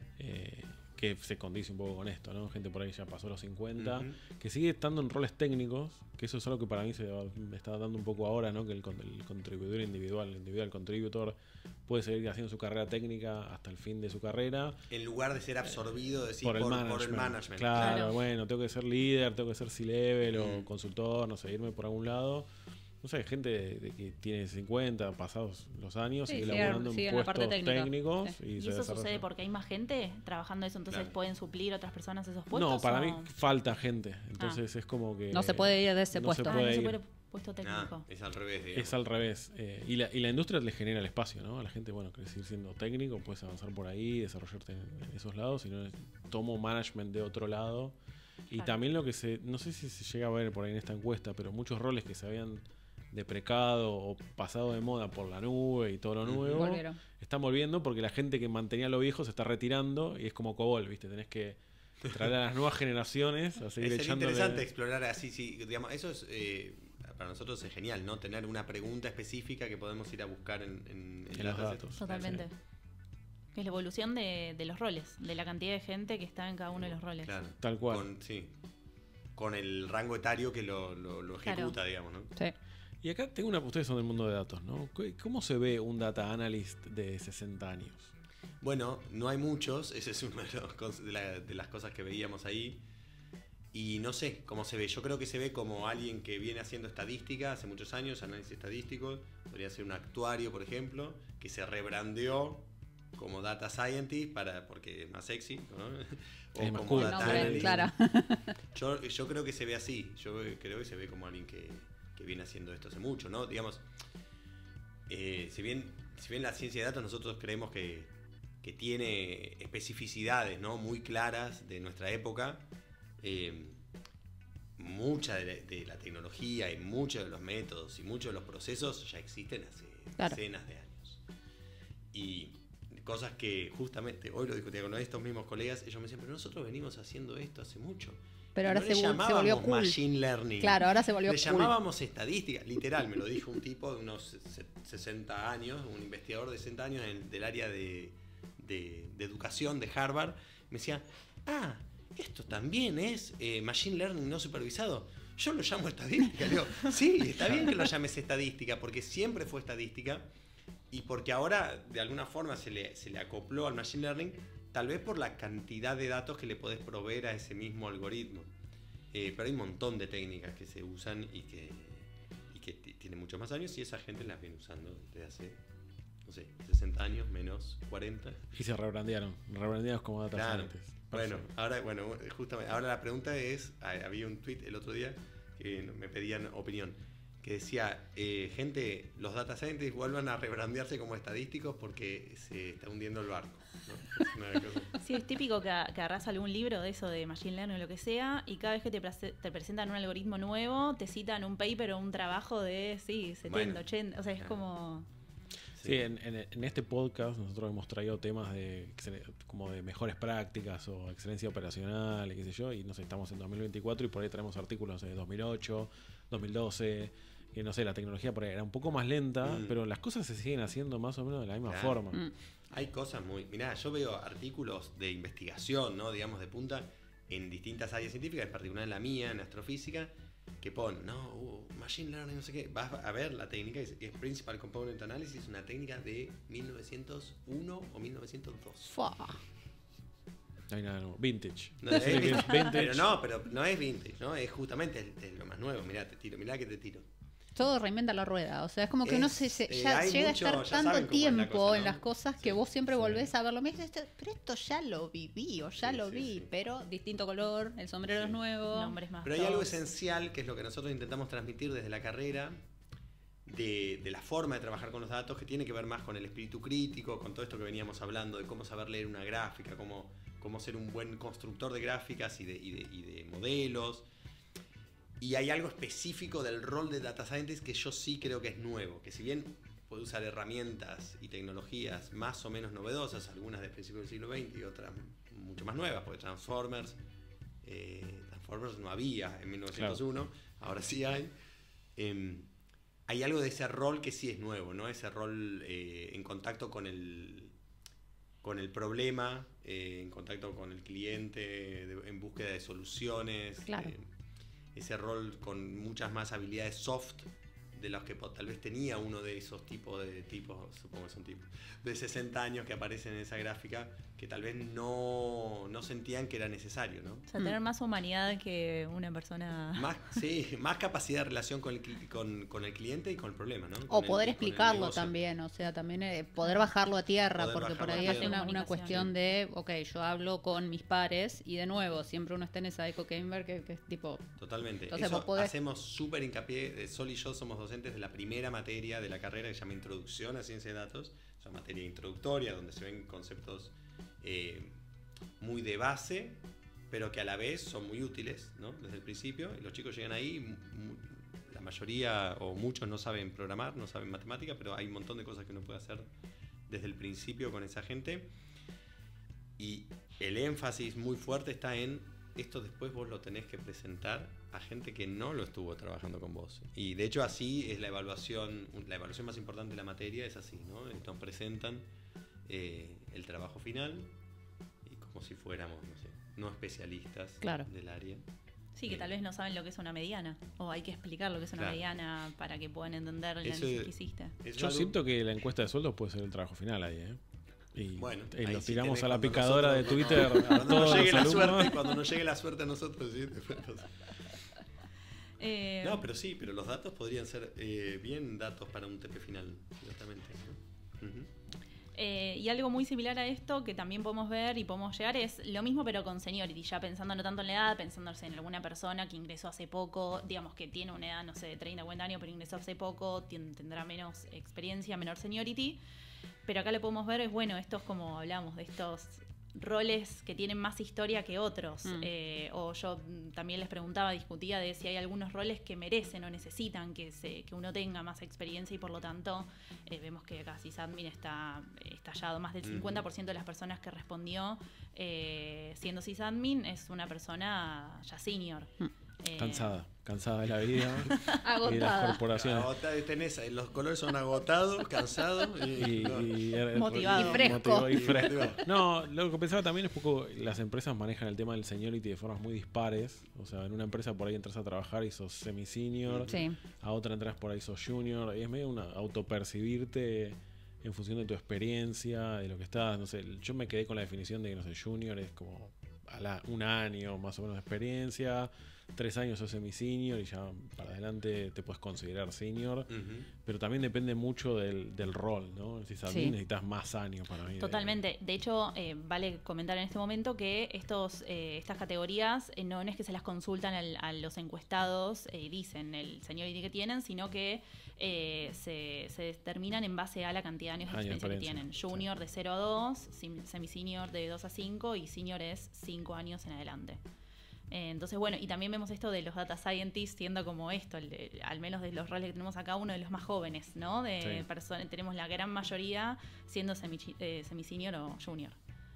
que se condice un poco con esto, ¿no? Gente por ahí ya pasó los 50, que sigue estando en roles técnicos, que eso es algo que para mí me está dando un poco ahora, ¿no? Que el contribuidor individual, el individual contributor, puede seguir haciendo su carrera técnica hasta el fin de su carrera.
En lugar de ser absorbido
por el management. Claro, bueno, tengo que ser líder, tengo que ser C-level o consultor, no sé, irme por algún lado. No sé, gente que tiene 50, pasados los años, sigue laburando en puestos técnicos.
Sí. ¿Y eso sucede porque hay más gente trabajando eso? Entonces pueden suplir otras personas esos puestos.
No, para mí falta gente. Entonces es como que...
No se puede ir de ese puesto.
No se puede puesto técnico.
Es al revés, digamos.
Es al revés. Y la industria le genera el espacio, ¿no? A la gente, bueno, querés seguir siendo técnico, puedes avanzar por ahí, desarrollarte en esos lados, si no tomo management de otro lado. Y también lo que no sé si se llega a ver por ahí en esta encuesta, pero muchos roles que se habían deprecado o pasado de moda por la nube y todo lo nuevo, están volviendo porque la gente que mantenía lo viejo se está retirando y es como COBOL, ¿viste? Tenés que traer a las nuevas generaciones a seguir echándole.
Es interesante explorar así, sí, digamos, eso es para nosotros es genial, ¿no? Tener una pregunta específica que podemos ir a buscar en
los datos.
Totalmente. Que es la evolución de los roles, de la cantidad de gente que está en cada uno de los roles.
Claro.
Tal cual.
Con el rango etario que lo ejecuta,
Claro.
digamos, ¿no?
Sí.
Y acá tengo ustedes son del mundo de datos, ¿no? ¿Cómo se ve un data analyst de 60 años?
Bueno, no hay muchos, esa es una de las cosas que veíamos ahí. Y no sé cómo se ve. Yo creo que se ve como alguien que viene haciendo estadística hace muchos años, análisis estadístico. Podría ser un actuario, por ejemplo, que se rebrandeó como data scientist porque es más sexy, ¿no? O
Es más
como
cool.
data
Nombre,
analyst.
claro.
Yo creo que se ve así. Yo creo que se ve como alguien que viene haciendo esto hace mucho, ¿no? Digamos, si bien la ciencia de datos nosotros creemos que tiene especificidades, ¿no?, muy claras de nuestra época, mucha de la tecnología y muchos de los métodos y muchos de los procesos ya existen hace decenas de años. Y cosas que justamente hoy lo discutía con estos mismos colegas, ellos me decían, pero nosotros venimos haciendo esto hace mucho.
Pero ahora
no le
se volvió
llamábamos
cool.
machine learning.
Claro, ahora se volvió
Le
cool.
llamábamos estadística, literal, me lo dijo un tipo de unos 60 años, un investigador de 60 años del área de educación de Harvard. Me decía, esto también es machine learning no supervisado. Yo lo llamo estadística. Le digo, sí, está bien que lo llames estadística, porque siempre fue estadística y porque ahora de alguna forma se le acopló al machine learning, tal vez por la cantidad de datos que le podés proveer a ese mismo algoritmo. Pero hay un montón de técnicas que se usan y que tienen muchos más años y esa gente las viene usando desde hace, no sé, 60 años, menos 40.
Y se rebrandearon como data scientists.
Bueno, justamente, ahora la pregunta es, había un tweet el otro día que me pedían opinión, que decía, gente, los data scientists vuelvan a rebrandearse como estadísticos porque se está hundiendo el barco, ¿no? Es una cosa.
Sí, es típico que agarrás algún libro de eso de Machine Learning o lo que sea, y cada vez que te presentan un algoritmo nuevo, te citan un paper o un trabajo de, 70, 80, o sea, es como...
Sí, en este podcast nosotros hemos traído temas como de mejores prácticas o excelencia operacional, qué sé yo, y no sé, estamos en 2024 y por ahí traemos artículos de 2008, 2012, que no sé, la tecnología por ahí era un poco más lenta, pero las cosas se siguen haciendo más o menos de la misma forma.
Hay cosas mirá, yo veo artículos de investigación, ¿no?, digamos, de punta en distintas áreas científicas, en particular en la mía, en astrofísica, que ponen, machine learning, no sé qué. Vas a ver la técnica, es Principal Component Analysis, una técnica de 1901 o 1902.
Fua.
No hay nada nuevo. Vintage.
No es
Vintage.
pero no es vintage, ¿no? Es justamente lo más nuevo. Mirá que te tiro.
Todo reinventa la rueda, o sea, es como que uno ya llega a estar
ya
tanto
saben cómo es la
tiempo
cosa, ¿no?
en las cosas que vos siempre volvés a verlo. Pero esto ya lo viví o ya lo vi, pero distinto color, el sombrero es nuevo.
Nombres más
Pero hay algo
todos.
esencial, que es lo que nosotros intentamos transmitir desde la carrera, de la forma de trabajar con los datos, que tiene que ver más con el espíritu crítico, con todo esto que veníamos hablando, de cómo saber leer una gráfica, cómo ser un buen constructor de gráficas y de modelos. Y hay algo específico del rol de Data Scientist que yo sí creo que es nuevo, que si bien puede usar herramientas y tecnologías más o menos novedosas, algunas del principio del siglo XX y otras mucho más nuevas, porque Transformers no había en 1901, ahora sí hay. Hay algo de ese rol que sí es nuevo, ¿no? Ese rol en contacto con el problema, en contacto con el cliente, en búsqueda de soluciones.
Claro.
Ese rol con muchas más habilidades soft de los que tal vez tenía uno de esos tipos, supongo que son tipos, de 60 años que aparecen en esa gráfica, que tal vez no sentían que era necesario, ¿no?
O sea, tener más humanidad que una persona...
Más capacidad de relación con el cliente y con el problema, ¿no?
O poder explicarlo también, o sea, también poder bajarlo a tierra,
Poder
porque por
bajarlo
ahí
a
es
tierra.
una cuestión de, yo hablo con mis pares y de nuevo, siempre uno está en esa eco chamber que es tipo...
Totalmente.
Entonces
Eso
vos podés...
hacemos súper hincapié, Sol y yo somos docentes de la primera materia de la carrera que se llama Introducción a Ciencia de Datos, es una materia introductoria donde se ven conceptos muy de base, pero que a la vez son muy útiles, ¿no? Desde el principio, y los chicos llegan ahí, la mayoría o muchos no saben programar, no saben matemática, pero hay un montón de cosas que uno puede hacer desde el principio con esa gente, y el énfasis muy fuerte está en esto después vos lo tenés que presentar a gente que no lo estuvo trabajando con vos. Y de hecho así es la evaluación más importante de la materia es así, ¿no? Nos presentan el trabajo final, y como si fuéramos, no sé, no especialistas
Claro.
del área.
Sí, que tal vez no saben lo que es una mediana, o hay que explicar lo que es una
Claro.
mediana para que puedan entender el
Eso
análisis
es-
que hiciste.
Eso
Yo
algo-
siento que la encuesta de sueldos puede ser el trabajo final ahí, ¿eh? Y
Bueno,
y
ahí
lo
sí
tiramos
tenés
a la
cuando
picadora de
nosotros-
Twitter a
cuando
todos
nos llegue
los
la
alumnos.
suerte, cuando nos llegue la suerte a nosotros, sí, después No, pero sí, pero los datos podrían ser bien datos para un TP final, directamente. ¿No? Ujú.
Y algo muy similar a esto que también podemos ver y podemos llegar es lo mismo pero con seniority, ya pensando no tanto en la edad, pensándose en alguna persona que ingresó hace poco, digamos que tiene una edad, no sé, de 30 o 40 años, pero ingresó hace poco, tendrá menos experiencia, menor seniority. Pero acá lo podemos ver, es bueno, estos como hablamos de estos roles que tienen más historia que otros. O yo también les preguntaba, discutía de si hay algunos roles que merecen o necesitan que uno tenga más experiencia y por lo tanto vemos que acá sysadmin está estallado. Más del 50% de las personas que respondió siendo sysadmin es una persona ya senior.
Cansada de la vida y de las
Agotada.
corporaciones.
Tenés, los colores son agotados, cansados y
Motivado.
Y fresco.
motivado y fresco. No, lo que pensaba también es poco, las empresas manejan el tema del seniority de formas muy dispares. O sea, en una empresa por ahí entras a trabajar y sos semi-senior,
Sí.
a otra entras por ahí sos junior, y es medio una autopercibirte en función de tu experiencia, de lo que estás, no sé, yo me quedé con la definición de que, no sé, junior es como un año más o menos de experiencia, 3 años sos semi-senior y ya para adelante te puedes considerar senior, pero también depende mucho del rol, ¿no? Si
Sí.
necesitas más años para mí.
Totalmente. De hecho, vale comentar en este momento que estas categorías no es que se las consultan a los encuestados y dicen el seniority que tienen, sino que se determinan en base a la cantidad de años de experiencia que tienen. Junior de 0 a 2, semi-senior de 2 a 5 y senior es 5 años en adelante. Entonces, bueno, y también vemos esto de los data scientists siendo como esto, al menos de los roles que tenemos acá, uno de los más jóvenes, ¿no?
Sí.
Tenemos la gran mayoría siendo semi-senior o junior.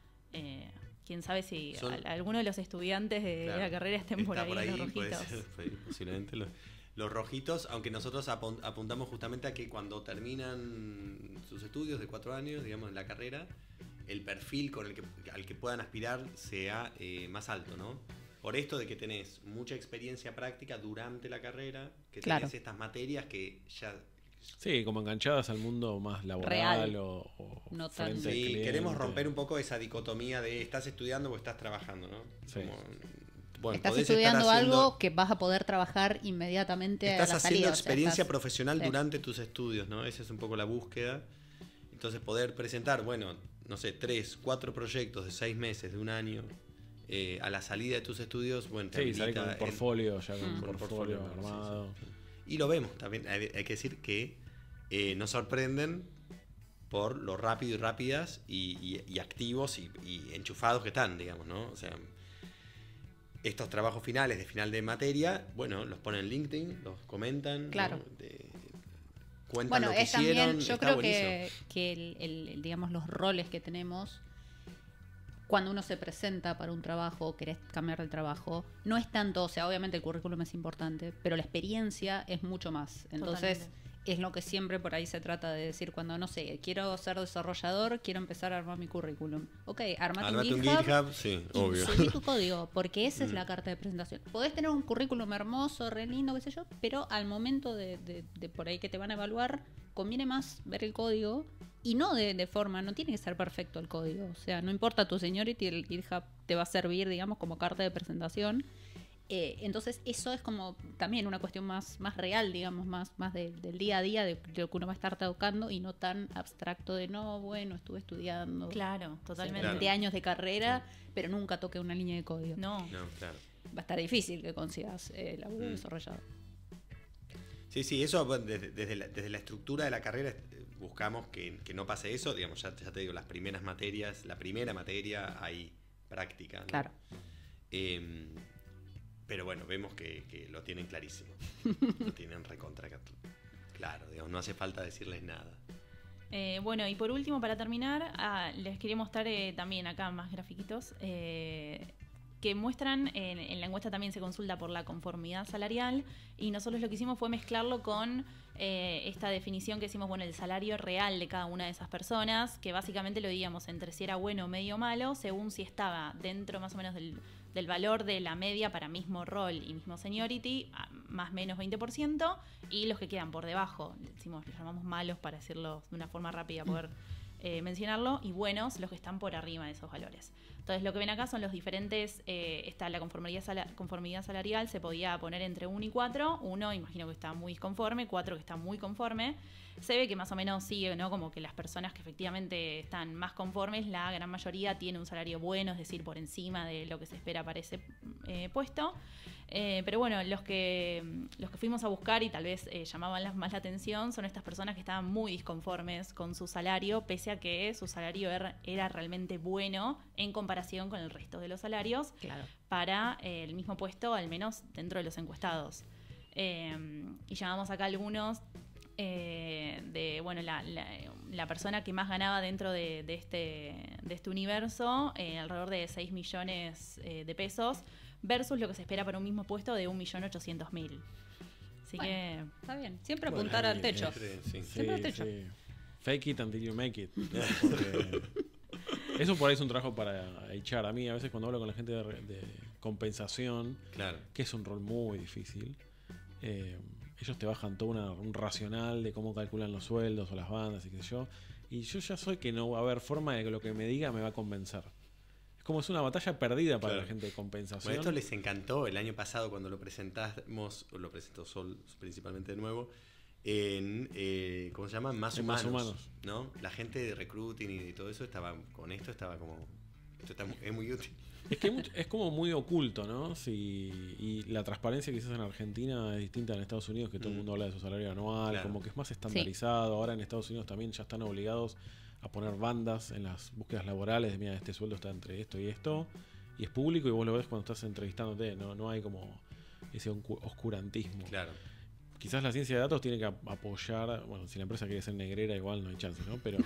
Quién sabe si alguno de los estudiantes de la carrera estén por ahí, los
puede
rojitos.
ser, posiblemente los rojitos, aunque nosotros apuntamos justamente a que cuando terminan sus estudios de 4 años, digamos, en la carrera, el perfil al que puedan aspirar sea más alto, ¿no? Por esto de que tenés mucha experiencia práctica durante la carrera, que tenés
Claro.
estas materias que ya...
Sí, como enganchadas al mundo más laboral
Real.
o
No tan-
frente al
Sí,
cliente.
queremos romper un poco esa dicotomía de estás estudiando o estás trabajando, ¿no?
Sí.
Bueno,
Estás
podés estar
estudiando
haciendo-
algo que vas a poder trabajar inmediatamente a
Estás
la
haciendo
salida. O sea,
experiencia
estás-
profesional
sí.
durante tus estudios, ¿no? Esa es un poco la búsqueda. Entonces poder presentar, bueno, no sé, 3, 4 proyectos de 6 meses, de un año, a la salida de tus estudios, bueno, te
Sí, salir con un
habilita
portfolio, ya con un
con un
portfolio
portfolio,
armado.
sí. Y lo vemos también, hay que decir que nos sorprenden por lo rápido y rápidas y activos y enchufados que están, digamos, ¿no? O sea, estos trabajos finales de final de materia, bueno, los ponen en LinkedIn, los comentan, ¿no?
Claro.
Cuentan
Bueno,
lo que
es también,
hicieron,
yo
está
creo
buenísimo.
que digamos, los roles que tenemos, cuando uno se presenta para un trabajo o querés cambiar de trabajo, no es tanto, o sea, obviamente el currículum es importante, pero la experiencia es mucho más. Entonces,
Totalmente.
es lo que siempre por ahí se trata de decir cuando, no sé, quiero ser desarrollador, quiero empezar a armar mi currículum. Ok, armate
Armate
un
un
GitHub,
GitHub, sí,
y
obvio.
subí tu código, porque esa es la carta de presentación. Podés tener un currículum hermoso, re lindo, qué sé yo, pero al momento de por ahí que te van a evaluar, conviene más ver el código y no de forma, no tiene que ser perfecto el código. O sea, no importa tu seniority, el GitHub te va a servir, digamos, como carta de presentación. Entonces, eso es como también una cuestión más real, digamos, más del día a día, de lo que uno va a estar tocando y no tan abstracto de, no, bueno, estuve estudiando.
Claro, totalmente.
20 años de carrera, pero nunca toqué una línea de código.
No.
No, claro.
Va a estar difícil que consigas laburo desarrollado.
Sí, eso bueno, desde la estructura de la carrera buscamos que no pase eso, digamos, ya te digo, las primeras materias, la primera materia hay práctica, ¿no?
Claro.
Pero bueno, vemos que lo tienen clarísimo, lo tienen recontra claro, digamos, no hace falta decirles nada.
Bueno, y por último, para terminar, les quería mostrar también acá más grafiquitos. que muestran, en la encuesta también se consulta por la conformidad salarial, y nosotros lo que hicimos fue mezclarlo con esta definición que hicimos, bueno, el salario real de cada una de esas personas, que básicamente lo diríamos entre si era bueno, medio o malo, según si estaba dentro más o menos del valor de la media para mismo rol y mismo seniority, más o menos 20%, y los que quedan por debajo, decimos, los llamamos malos para decirlo de una forma rápida, poder mencionarlo, y buenos los que están por arriba de esos valores. Entonces lo que ven acá son los diferentes, está la conformidad salarial, se podía poner entre 1 y 4, 1 imagino que está muy conforme, 4 que está muy conforme. Se ve que más o menos sigue, ¿no? Como que las personas que efectivamente están más conformes, la gran mayoría tiene un salario bueno, es decir, por encima de lo que se espera para ese puesto. Pero bueno, los que fuimos a buscar y tal vez llamaban más la atención son estas personas que estaban muy disconformes con su salario, pese a que su salario era realmente bueno en comparación con el resto de los salarios,
Claro.
para el mismo puesto, al menos dentro de los encuestados. Y llamamos acá algunos de, bueno, la persona que más ganaba dentro de este universo, alrededor de 6 millones de pesos, versus lo que se espera para un mismo puesto de 1.800.000. Así
Bueno,
que
está bien. Siempre apuntar al techo.
Sí.
Siempre al techo.
Fake it until you make it. Porque eso por ahí es un trabajo para echar. A mí a veces cuando hablo con la gente de compensación,
Claro.
que es un rol muy difícil, ellos te bajan todo un racional de cómo calculan los sueldos o las bandas y qué sé yo. Y yo ya soy que no va a haber forma de que lo que me diga me va a convencer. Es como es una batalla perdida para
Claro.
la gente de compensación.
Bueno, esto les encantó el año pasado cuando lo presentamos, o lo presentó Sol principalmente de nuevo, en, ¿cómo se llama? Más
En
humanos,
Más Humanos.
¿no? La gente de recruiting y de todo eso estaba como, es muy útil.
Es que es como muy oculto, ¿no? Y la transparencia quizás en Argentina es distinta en Estados Unidos, que todo el mundo habla de su salario anual,
Claro.
como que es más estandarizado. Ahora en Estados Unidos también ya están obligados a poner bandas en las búsquedas laborales de, mira, este sueldo está entre esto y esto, y es público y vos lo ves cuando estás entrevistándote, no hay como ese oscurantismo.
Claro.
Quizás la ciencia de datos tiene que apoyar, bueno, si la empresa quiere ser negrera igual no hay chance, ¿no? Pero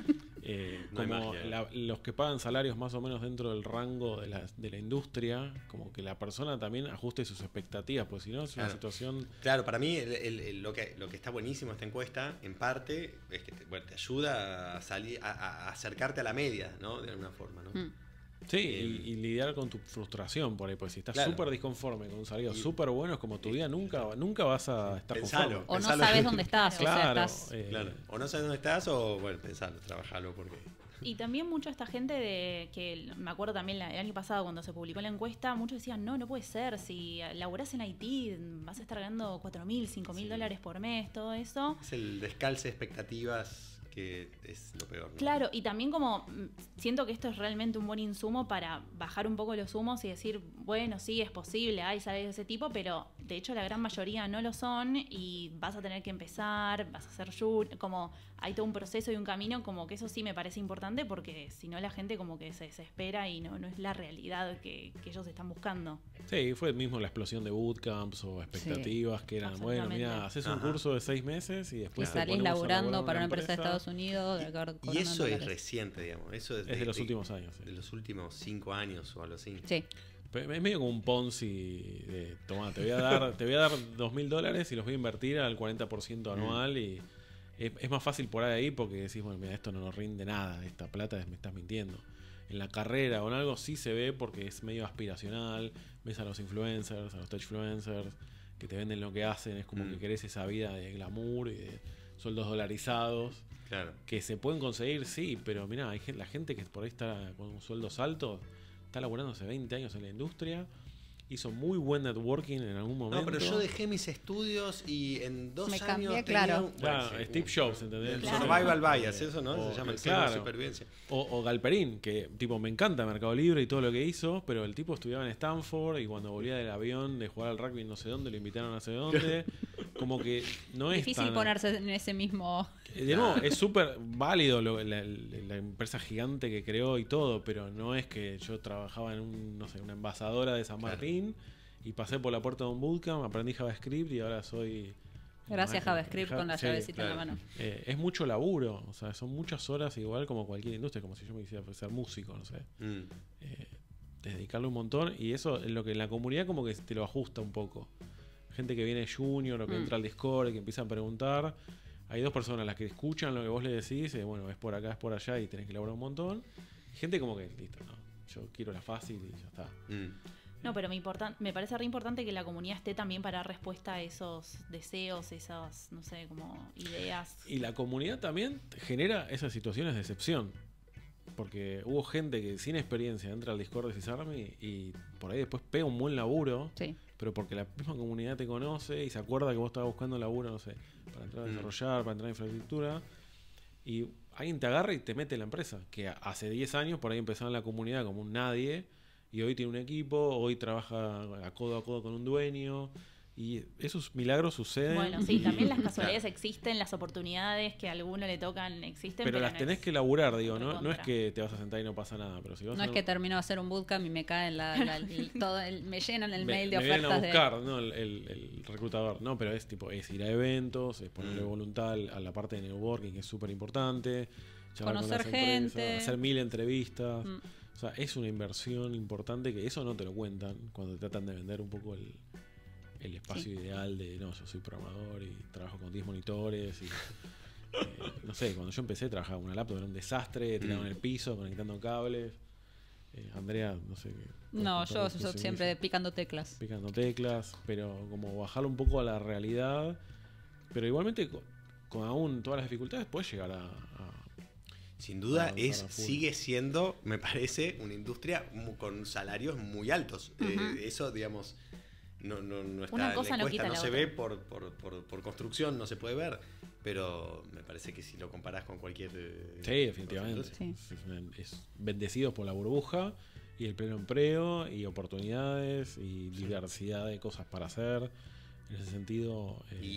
No hay
como
magia.
los que pagan salarios más o menos dentro del rango de la industria, como que la persona también ajuste sus expectativas, porque si no es una
Claro.
situación...
Claro, para mí lo que está buenísimo esta encuesta, en parte, es que te ayuda a salir, a acercarte a la media, ¿no? De alguna forma, ¿no?
Mm.
Sí, y lidiar con tu frustración por ahí, porque si estás
Claro.
súper disconforme con un salario
Y-
súper bueno, es como tu vida, nunca vas a estar
Pensalo.
conforme.
O no
Pensalo.
sabes dónde estás.
Claro,
O sea, estás...
Claro. O no sabes dónde estás, o bueno, pensalo, trabajalo porque.
y también mucho esta gente que me acuerdo también el año pasado cuando se publicó la encuesta, muchos decían, no puede ser, si laburás en Haití vas a estar ganando 4.000, 5.000 dólares por mes, todo eso.
Es el descalce de expectativas que es lo peor, ¿no?
Claro, y también como siento que esto es realmente un buen insumo para bajar un poco los humos y decir, bueno, sí, es posible, hay salarios de ese tipo, pero de hecho la gran mayoría no lo son y vas a tener que empezar, vas a hacer como hay todo un proceso y un camino, como que eso sí me parece importante porque si no la gente como que se desespera y no es la realidad que ellos están buscando.
Sí, fue mismo la explosión de bootcamps o expectativas que eran, bueno,
Absolutamente.
mira, haces un
Ajá.
curso de 6 meses y
Y
después te
salís
ponemos a
laburando
laburar
para una empresa de
empresa.
Estados Unidos.
Y eso es reciente, digamos. Eso
Es de los últimos años. Sí.
De los últimos 5 años o algo así.
Sí.
Pero es medio como un Ponzi de, tomá, te voy a dar $2.000 y los voy a invertir al 40% anual y es más fácil por ahí porque decís, bueno, mira, esto no nos rinde nada, esta plata me estás mintiendo. En la carrera o en algo sí se ve porque es medio aspiracional, ves a los influencers, a los touchfluencers, que te venden lo que hacen, es como que querés esa vida de glamour y de sueldos dolarizados.
Claro.
Que se pueden conseguir, sí, pero mirá, la gente que por ahí está con sueldos altos, está laburando hace 20 años en la industria, hizo muy buen networking en algún momento.
No, pero yo dejé mis estudios y en 2
Me
años
cambié,
tenía
claro.
Claro, Steve Jobs, ¿entendés?
El
Claro.
survival bias, eso, ¿no?
O-
Se llama el
claro.
sesgo de supervivencia.
O Galperín, que tipo me encanta Mercado Libre y todo lo que hizo, pero el tipo estudiaba en Stanford y cuando volvía del avión de jugar al rugby no sé dónde, lo invitaron a no sé dónde. Como que no es
Difícil
tan...
ponerse en ese mismo...
De nuevo, es súper válido la empresa gigante que creó y todo, pero no es que yo trabajaba en una envasadora de San
Claro.
Martín y pasé por la puerta de un bootcamp, aprendí JavaScript y ahora soy...
Gracias JavaScript con la
Sí,
llavecita en la
claro.
mano.
es mucho laburo, o sea, son muchas horas igual como cualquier industria, como si yo me quisiera ser músico, no sé. dedicarle un montón, y eso es lo que en la comunidad como que te lo ajusta un poco. Gente que viene junior o que entra al Discord y que empieza a preguntar. Hay 2 personas las que escuchan lo que vos le decís, bueno, es por acá, es por allá y tenés que elaborar un montón. Gente como que, listo, no, yo quiero la fácil y ya está.
No, pero me parece re importante que la comunidad esté también para dar respuesta a esos deseos, esas, no sé, como ideas.
Y la comunidad también genera esas situaciones de excepción. Porque hubo gente que sin experiencia entra al Discord de Sysarmy y por ahí después pega un buen laburo,
Sí.
pero porque la misma comunidad te conoce y se acuerda que vos estabas buscando laburo, no sé, para entrar a desarrollar, para entrar en infraestructura, y alguien te agarra y te mete en la empresa, que hace 10 años por ahí empezaron en la comunidad como un nadie, y hoy tiene un equipo, hoy trabaja a codo con un dueño, y esos milagros suceden.
Bueno, sí, también las casualidades existen, las oportunidades que a alguno le tocan existen.
Pero las
no
tenés
es
que laburar, digo, no es
recontra.
que te vas a sentar y no pasa nada, pero si vas
No
a
es que termino de hacer un bootcamp y me caen me llenan el mail de
me vienen
ofertas
a buscar, ¿no? El reclutador, no, pero es tipo, es ir a eventos, es ponerle voluntad a la parte de networking, que es súper importante, charlar con
Conocer
las empresas,
gente.
hacer 1000 entrevistas. O sea, es una inversión importante que eso no te lo cuentan cuando te tratan de vender un poco el espacio ideal de, no, yo soy programador y trabajo con 10 monitores y no sé, cuando yo empecé trabajaba con una laptop, era un desastre, tirado en el piso, conectando cables. Andrea, no sé qué.
No, yo siempre picando teclas.
Picando teclas, pero como bajarlo un poco a la realidad. Pero igualmente, con aún todas las dificultades, puedes llegar a
Sin duda
avanzar a full.
sigue siendo, me parece, una industria con salarios muy altos. Eso, digamos, no está
Una
en
cosa
la
no
encuesta,
quita
no
la
se
otra.
ve por construcción, no se puede ver, pero me parece que si lo comparás con cualquier...
Sí, definitivamente.
Sí.
Es bendecidos por la burbuja y el pleno empleo y oportunidades y diversidad de cosas para hacer. En ese sentido...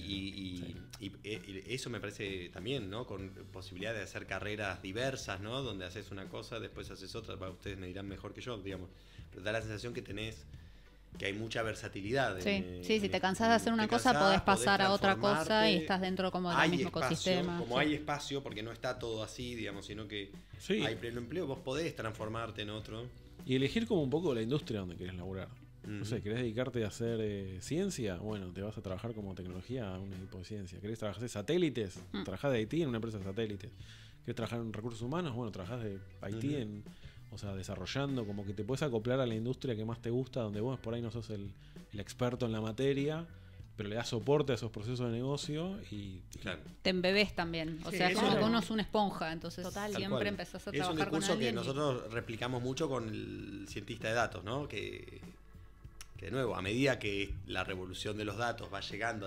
Y eso me parece también, ¿no? Con posibilidad de hacer carreras diversas, ¿no? Donde haces una cosa, después haces otra. Ustedes me dirán mejor que yo, digamos. Pero da la sensación que que hay mucha versatilidad.
Si te cansás de hacer una cosa, podés pasar a otra cosa y estás dentro como del mismo ecosistema.
Como hay espacio, porque no está todo así, digamos, sino que hay pleno empleo, vos podés transformarte en otro.
Y elegir como un poco la industria donde querés laburar. No sé, ¿querés dedicarte a hacer ciencia? Bueno, te vas a trabajar como tecnología a un equipo de ciencia. ¿Querés trabajar de satélites? Trabajás de IT en una empresa de satélites. ¿Querés trabajar en recursos humanos? Bueno, trabajás de IT o sea, desarrollando, como que te puedes acoplar a la industria que más te gusta, donde vos por ahí no sos el experto en la materia, pero le das soporte a esos procesos de negocio y
te embebés también. O sea, es como que uno es una esponja, entonces siempre empezás a trabajar con alguien.
Es un discurso que nosotros replicamos mucho con el cientista de datos, ¿no? Que de nuevo, a medida que la revolución de los datos va llegando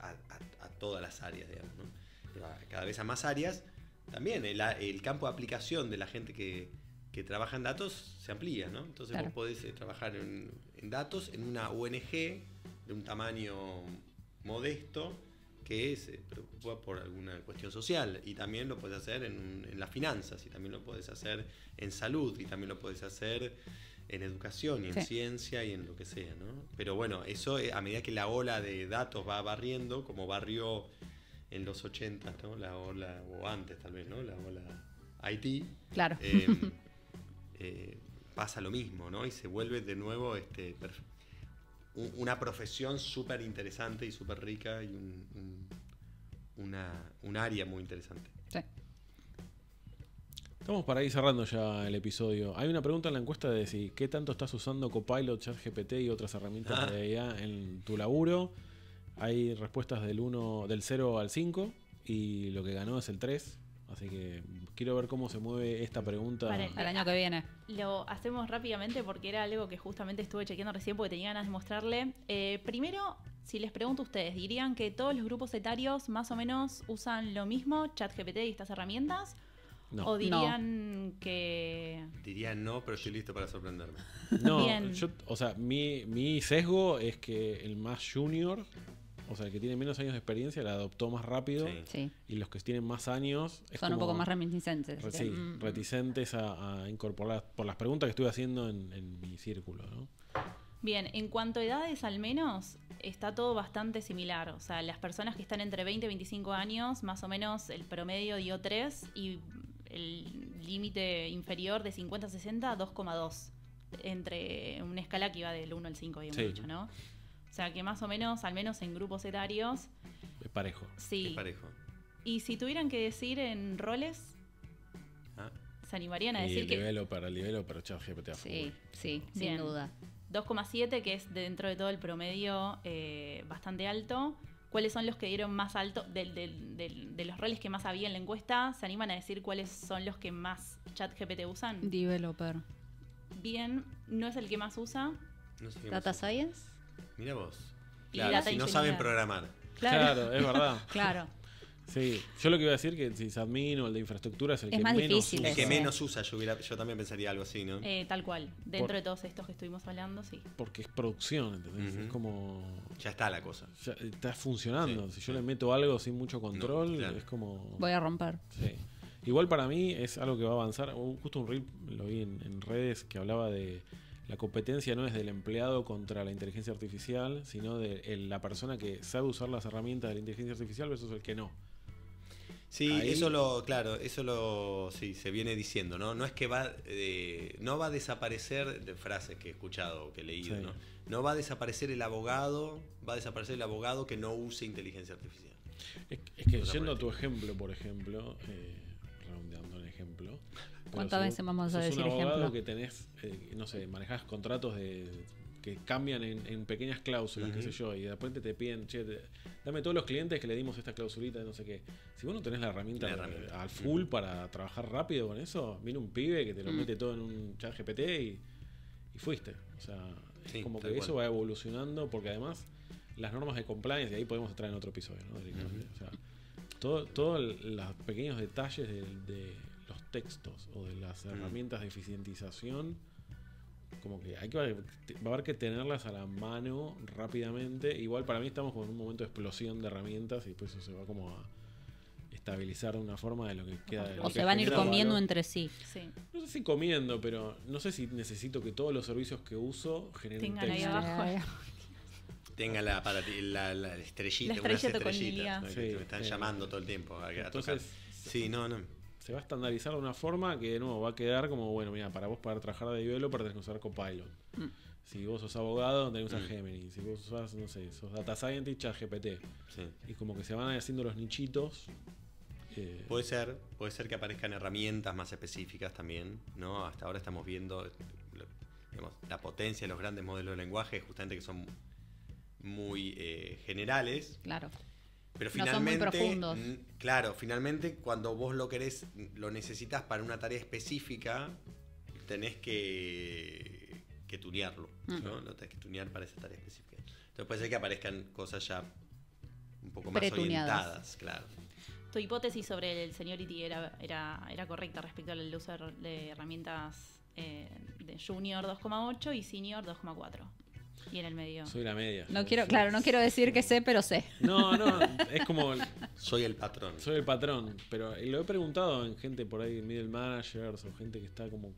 a todas las áreas, digamos, ¿no? Pero cada vez a más áreas, también el campo de aplicación de la gente que trabaja en datos se amplía, ¿no? Entonces vos podés trabajar en datos en una ONG de un tamaño modesto que se preocupa por alguna cuestión social, y también lo podés hacer en las finanzas, y también lo podés hacer en salud, y también lo podés hacer en educación y en ciencia y en lo que sea, ¿no? Pero bueno, eso a medida que la ola de datos va barriendo, como barrió en los 80, ¿no? La ola, o antes tal vez, ¿no? La ola IT.
Claro.
Pasa lo mismo, ¿no? Y se vuelve de nuevo una profesión súper interesante y súper rica, y un área muy interesante.
Sí.
Estamos para ir cerrando ya el episodio. Hay una pregunta en la encuesta de si qué tanto estás usando Copilot, ChatGPT y otras herramientas de IA en tu laburo. Hay respuestas del 0 al 5 y lo que ganó es el 3. Así que quiero ver cómo se mueve esta pregunta
al año que viene.
Lo hacemos rápidamente porque era algo que justamente estuve chequeando recién porque tenía ganas de mostrarle. Primero, si les pregunto a ustedes, ¿dirían que todos los grupos etarios más o menos usan lo mismo, ChatGPT y estas herramientas?
No.
¿O dirían que...?
Dirían no, pero estoy listo para sorprenderme.
No,
Bien.
o sea, mi sesgo es que el más junior, o sea, el que tiene menos años de experiencia, la adoptó más rápido.
Sí.
Y los que tienen más años
son un poco más reticentes.
Reticentes a incorporar, por las preguntas que estuve haciendo en mi círculo, ¿no?
Bien, en cuanto a edades al menos, está todo bastante similar. O sea, las personas que están entre 20 y 25 años, más o menos el promedio dio 3 y el límite inferior de 50 a 60, 2,2. entre una escala que iba del 1 al 5, habíamos
Sí.
dicho, ¿no? O sea, que más o menos, al menos en grupos etarios,
Es parejo.
sí.
Es parejo.
Y si tuvieran que decir en roles,
Ah,
¿se animarían a
Y
decir
el
que
developer, ChatGPT a full.
Sí, sí, sin
Bien.
duda.
2,7, que es dentro de todo el promedio bastante alto? ¿Cuáles son los que dieron más alto de los roles que más había en la encuesta? ¿Se animan a decir cuáles son los que más ChatGPT usan?
Developer.
Bien, no es el que más usa.
no sé qué
Data
más.
Science.
Mira vos.
Y
Claro,
data
si no
engineer.
saben programar.
Claro, es verdad.
Claro.
Sí, yo lo que iba a decir que si admin o el de infraestructura es el
Es
que
más
menos
difícil
usa.
El que
Sí.
menos usa, yo también pensaría algo así, ¿no?
Tal cual. Dentro
Por-
de todos estos que estuvimos hablando, sí.
Porque es producción, ¿entendés?
Ujú.
Es como...
Ya está la cosa.
ya está funcionando.
Sí,
Si yo
sí.
le meto algo sin mucho control,
claro.
es como...
Voy a romper.
Sí. Igual para mí es algo que va a avanzar. Justo un reel lo vi en redes que hablaba de la competencia no es del empleado contra la inteligencia artificial, sino de la persona que sabe usar las herramientas de la inteligencia artificial versus el que no.
Sí,
Ahí-
sí, se viene diciendo, ¿no? No es que no va a desaparecer, de frases que he escuchado o que he leído,
Sí.
¿no? No va a desaparecer el abogado, va a desaparecer el abogado que no use inteligencia artificial.
Es que
Cosa
yendo a
por
tu
el estilo.
ejemplo, por ejemplo, redondeando el ejemplo. pero
¿Cuántas
si
veces vamos a
sos
decir
un abogado
ejemplo?
que tenés, no sé, manejás contratos que cambian en pequeñas cláusulas, qué sé
Ujú.
yo, y de repente te piden, che, dame todos los clientes que le dimos esta klausulita de no sé qué. Si vos no tenés la herramienta,
La herramienta.
al full para trabajar rápido con eso, viene un pibe que te lo mete todo en un chat GPT y fuiste. O sea,
Sí,
es como
tal
que eso
cual.
va evolucionando porque además las normas de compliance, y ahí podemos entrar en otro episodio, ¿no? Directamente. O sea, todos los pequeños detalles de los textos o de las herramientas de eficientización, como que va a haber que tenerlas a la mano rápidamente. Igual para mí estamos como en un momento de explosión de herramientas y después eso se va como a estabilizar de una forma de lo que queda. de lo
O
que
se van a ir
genera
comiendo
valor.
entre sí.
Sí.
No sé si comiendo, pero no sé si necesito que todos los servicios que uso generen
Tengan ahí
texto.
abajo.
Tenga la estrellita,
La
unas
estrella
estrellitas,
toconilía.
¿no? Que
Sí,
me están
sí.
llamando todo el tiempo a tocar.
Entonces,
Sí, no.
se va a estandarizar de una forma que de nuevo va a quedar como, bueno, mira, para vos poder trabajar de developer tenés que usar Copilot. Si vos sos abogado, tenés que usar Gemini. Si vos usás, no sé, sos data scientist, ChatGPT.
Sí.
Y como que se van haciendo los nichitos.
Puede ser que aparezcan herramientas más específicas también, ¿no? Hasta ahora estamos viendo, digamos, la potencia de los grandes modelos de lenguaje, justamente que son muy generales,
Claro.
pero
No son muy
finalmente,
profundos.
claro, finalmente cuando vos lo necesitas para una tarea específica, tenés que tunearlo, ¿no? Lo tenés que tunear para esa tarea específica. Entonces puede ser que aparezcan cosas ya un poco más
Pretuneadas.
orientadas, claro.
Tu hipótesis sobre el seniority era correcta respecto al uso de herramientas de junior 2,8 y senior 2,4. Y en el medio.
Soy la media.
No quiero decir que sé, pero sé.
No, es como
Soy el patrón.
soy el patrón, pero lo he preguntado en gente por ahí, middle managers o gente que está como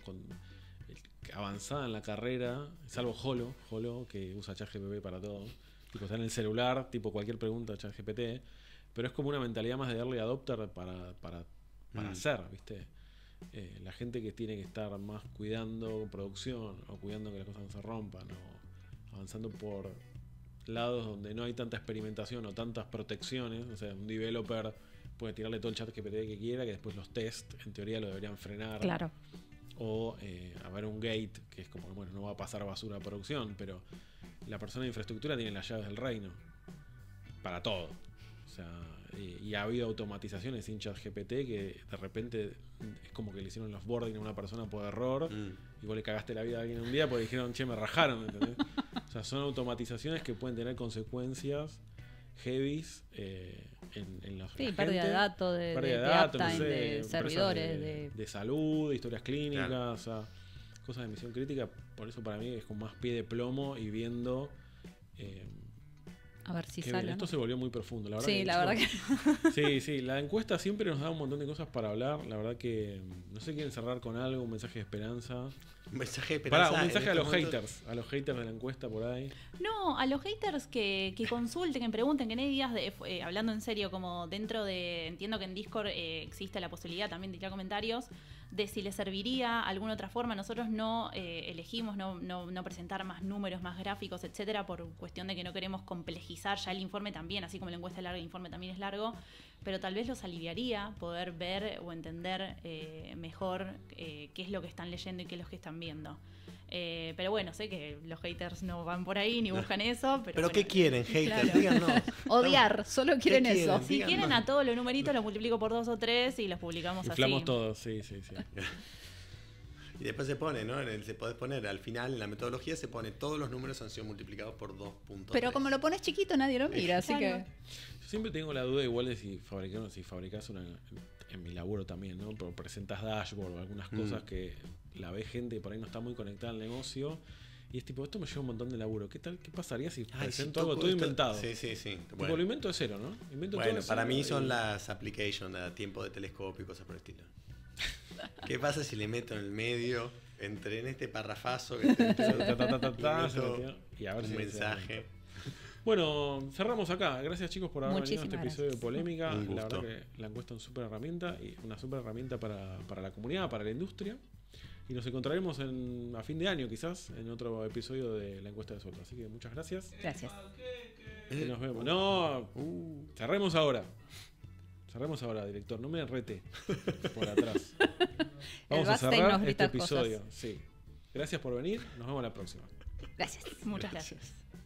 avanzada en la carrera, salvo Holo que usa ChatGPT para todo. Tipo, está en el celular, tipo cualquier pregunta ChatGPT, pero es como una mentalidad más de early adopter para hacer, ¿viste? La gente que tiene que estar más cuidando producción o cuidando que las cosas no se rompan o avanzando por lados donde no hay tanta experimentación o tantas protecciones. O sea, un developer puede tirarle todo el chat GPT que quiera, que después los test en teoría lo deberían frenar.
Claro.
O haber un gate que es como, bueno, no va a pasar basura a producción, pero la persona de infraestructura tiene las llaves del reino para todo. O sea, y ha habido automatizaciones sin chat GPT que de repente es como que le hicieron los boarding a una persona por error y vos le cagaste la vida a alguien un día porque dijeron, che, me rajaron, ¿entendés? O sea, son automatizaciones que pueden tener consecuencias heavies en los
Sí, pérdida de datos, de
datos, no
uptime,
sé,
de
empresas
servidores,
de salud, de historias clínicas,
Claro.
o sea, cosas de misión crítica. Por eso para mí es con más pie de plomo y viendo
A ver si
que
sale.
esto
¿no?
se volvió muy profundo. La verdad
Sí,
que
la verdad que.
Sí, la encuesta siempre nos da un montón de cosas para hablar. La verdad que no sé, quieren cerrar con algo, un mensaje de esperanza.
Un mensaje de
Pará,
esperanza.
un mensaje
en
a
este
los
momento.
haters de la encuesta por ahí.
No, a los haters que consulten, que pregunten, que no hay días hablando en serio, como dentro de, entiendo que en Discord existe la posibilidad también de tirar comentarios. de si les serviría alguna otra forma. Nosotros no elegimos no presentar más números, más gráficos, etcétera, por cuestión de que no queremos complejizar ya el informe también, así como la encuesta es larga, el informe también es largo, pero tal vez los aliviaría poder ver o entender mejor qué es lo que están leyendo y qué es lo que están viendo. Pero bueno, sé que los haters no van por ahí ni buscan eso. Pero
bueno, ¿qué quieren, haters?
Claro.
Díganos.
Odiar, solo quieren eso.
Si quieren a todos los numeritos, los multiplico por 2 o 3 y los publicamos
Inflamos
así.
todos, sí.
Y después se pone, ¿no? Se podés poner al final, en la metodología se pone todos los números han sido multiplicados por 2.3.
Pero como lo pones chiquito, nadie lo mira, así
Claro.
que...
Yo siempre tengo la duda igual de si fabricás una, en mi laburo también, ¿no? Pero presentas dashboard o algunas cosas que la ve gente por ahí no está muy conectada al negocio y es tipo, esto me lleva un montón de laburo. ¿Qué pasaría si presento algo todo inventado?
Sí.
Tipo,
Bueno,
lo invento de cero, ¿no? Invento todo
bueno
de
para
cero
mí son
y-
las applications a tiempo de telescopio y cosas por el estilo. ¿Qué pasa si le meto en el medio, en este parrafazo que
Ta, ta, ta, ta,
le
se
meto
metió, y a ver
un
si
mensaje?
Bueno, cerramos acá. Gracias, chicos, por haber venido a este
Muchísimas
episodio de
gracias.
Polémica.
Un
La
gusto.
verdad que la encuesta es una súper herramienta y una súper herramienta para la comunidad, para la industria. Y nos encontraremos a fin de año, quizás, en otro episodio de la encuesta de Soto. Así que muchas gracias.
Gracias.
Y nos vemos. No, cerremos ahora. Cerremos ahora, director. No me rete por atrás. Vamos a
backstage
cerrar
nos
este
grita
episodio.
cosas.
Sí. Gracias por venir. Nos vemos la próxima.
Gracias.
Muchas gracias.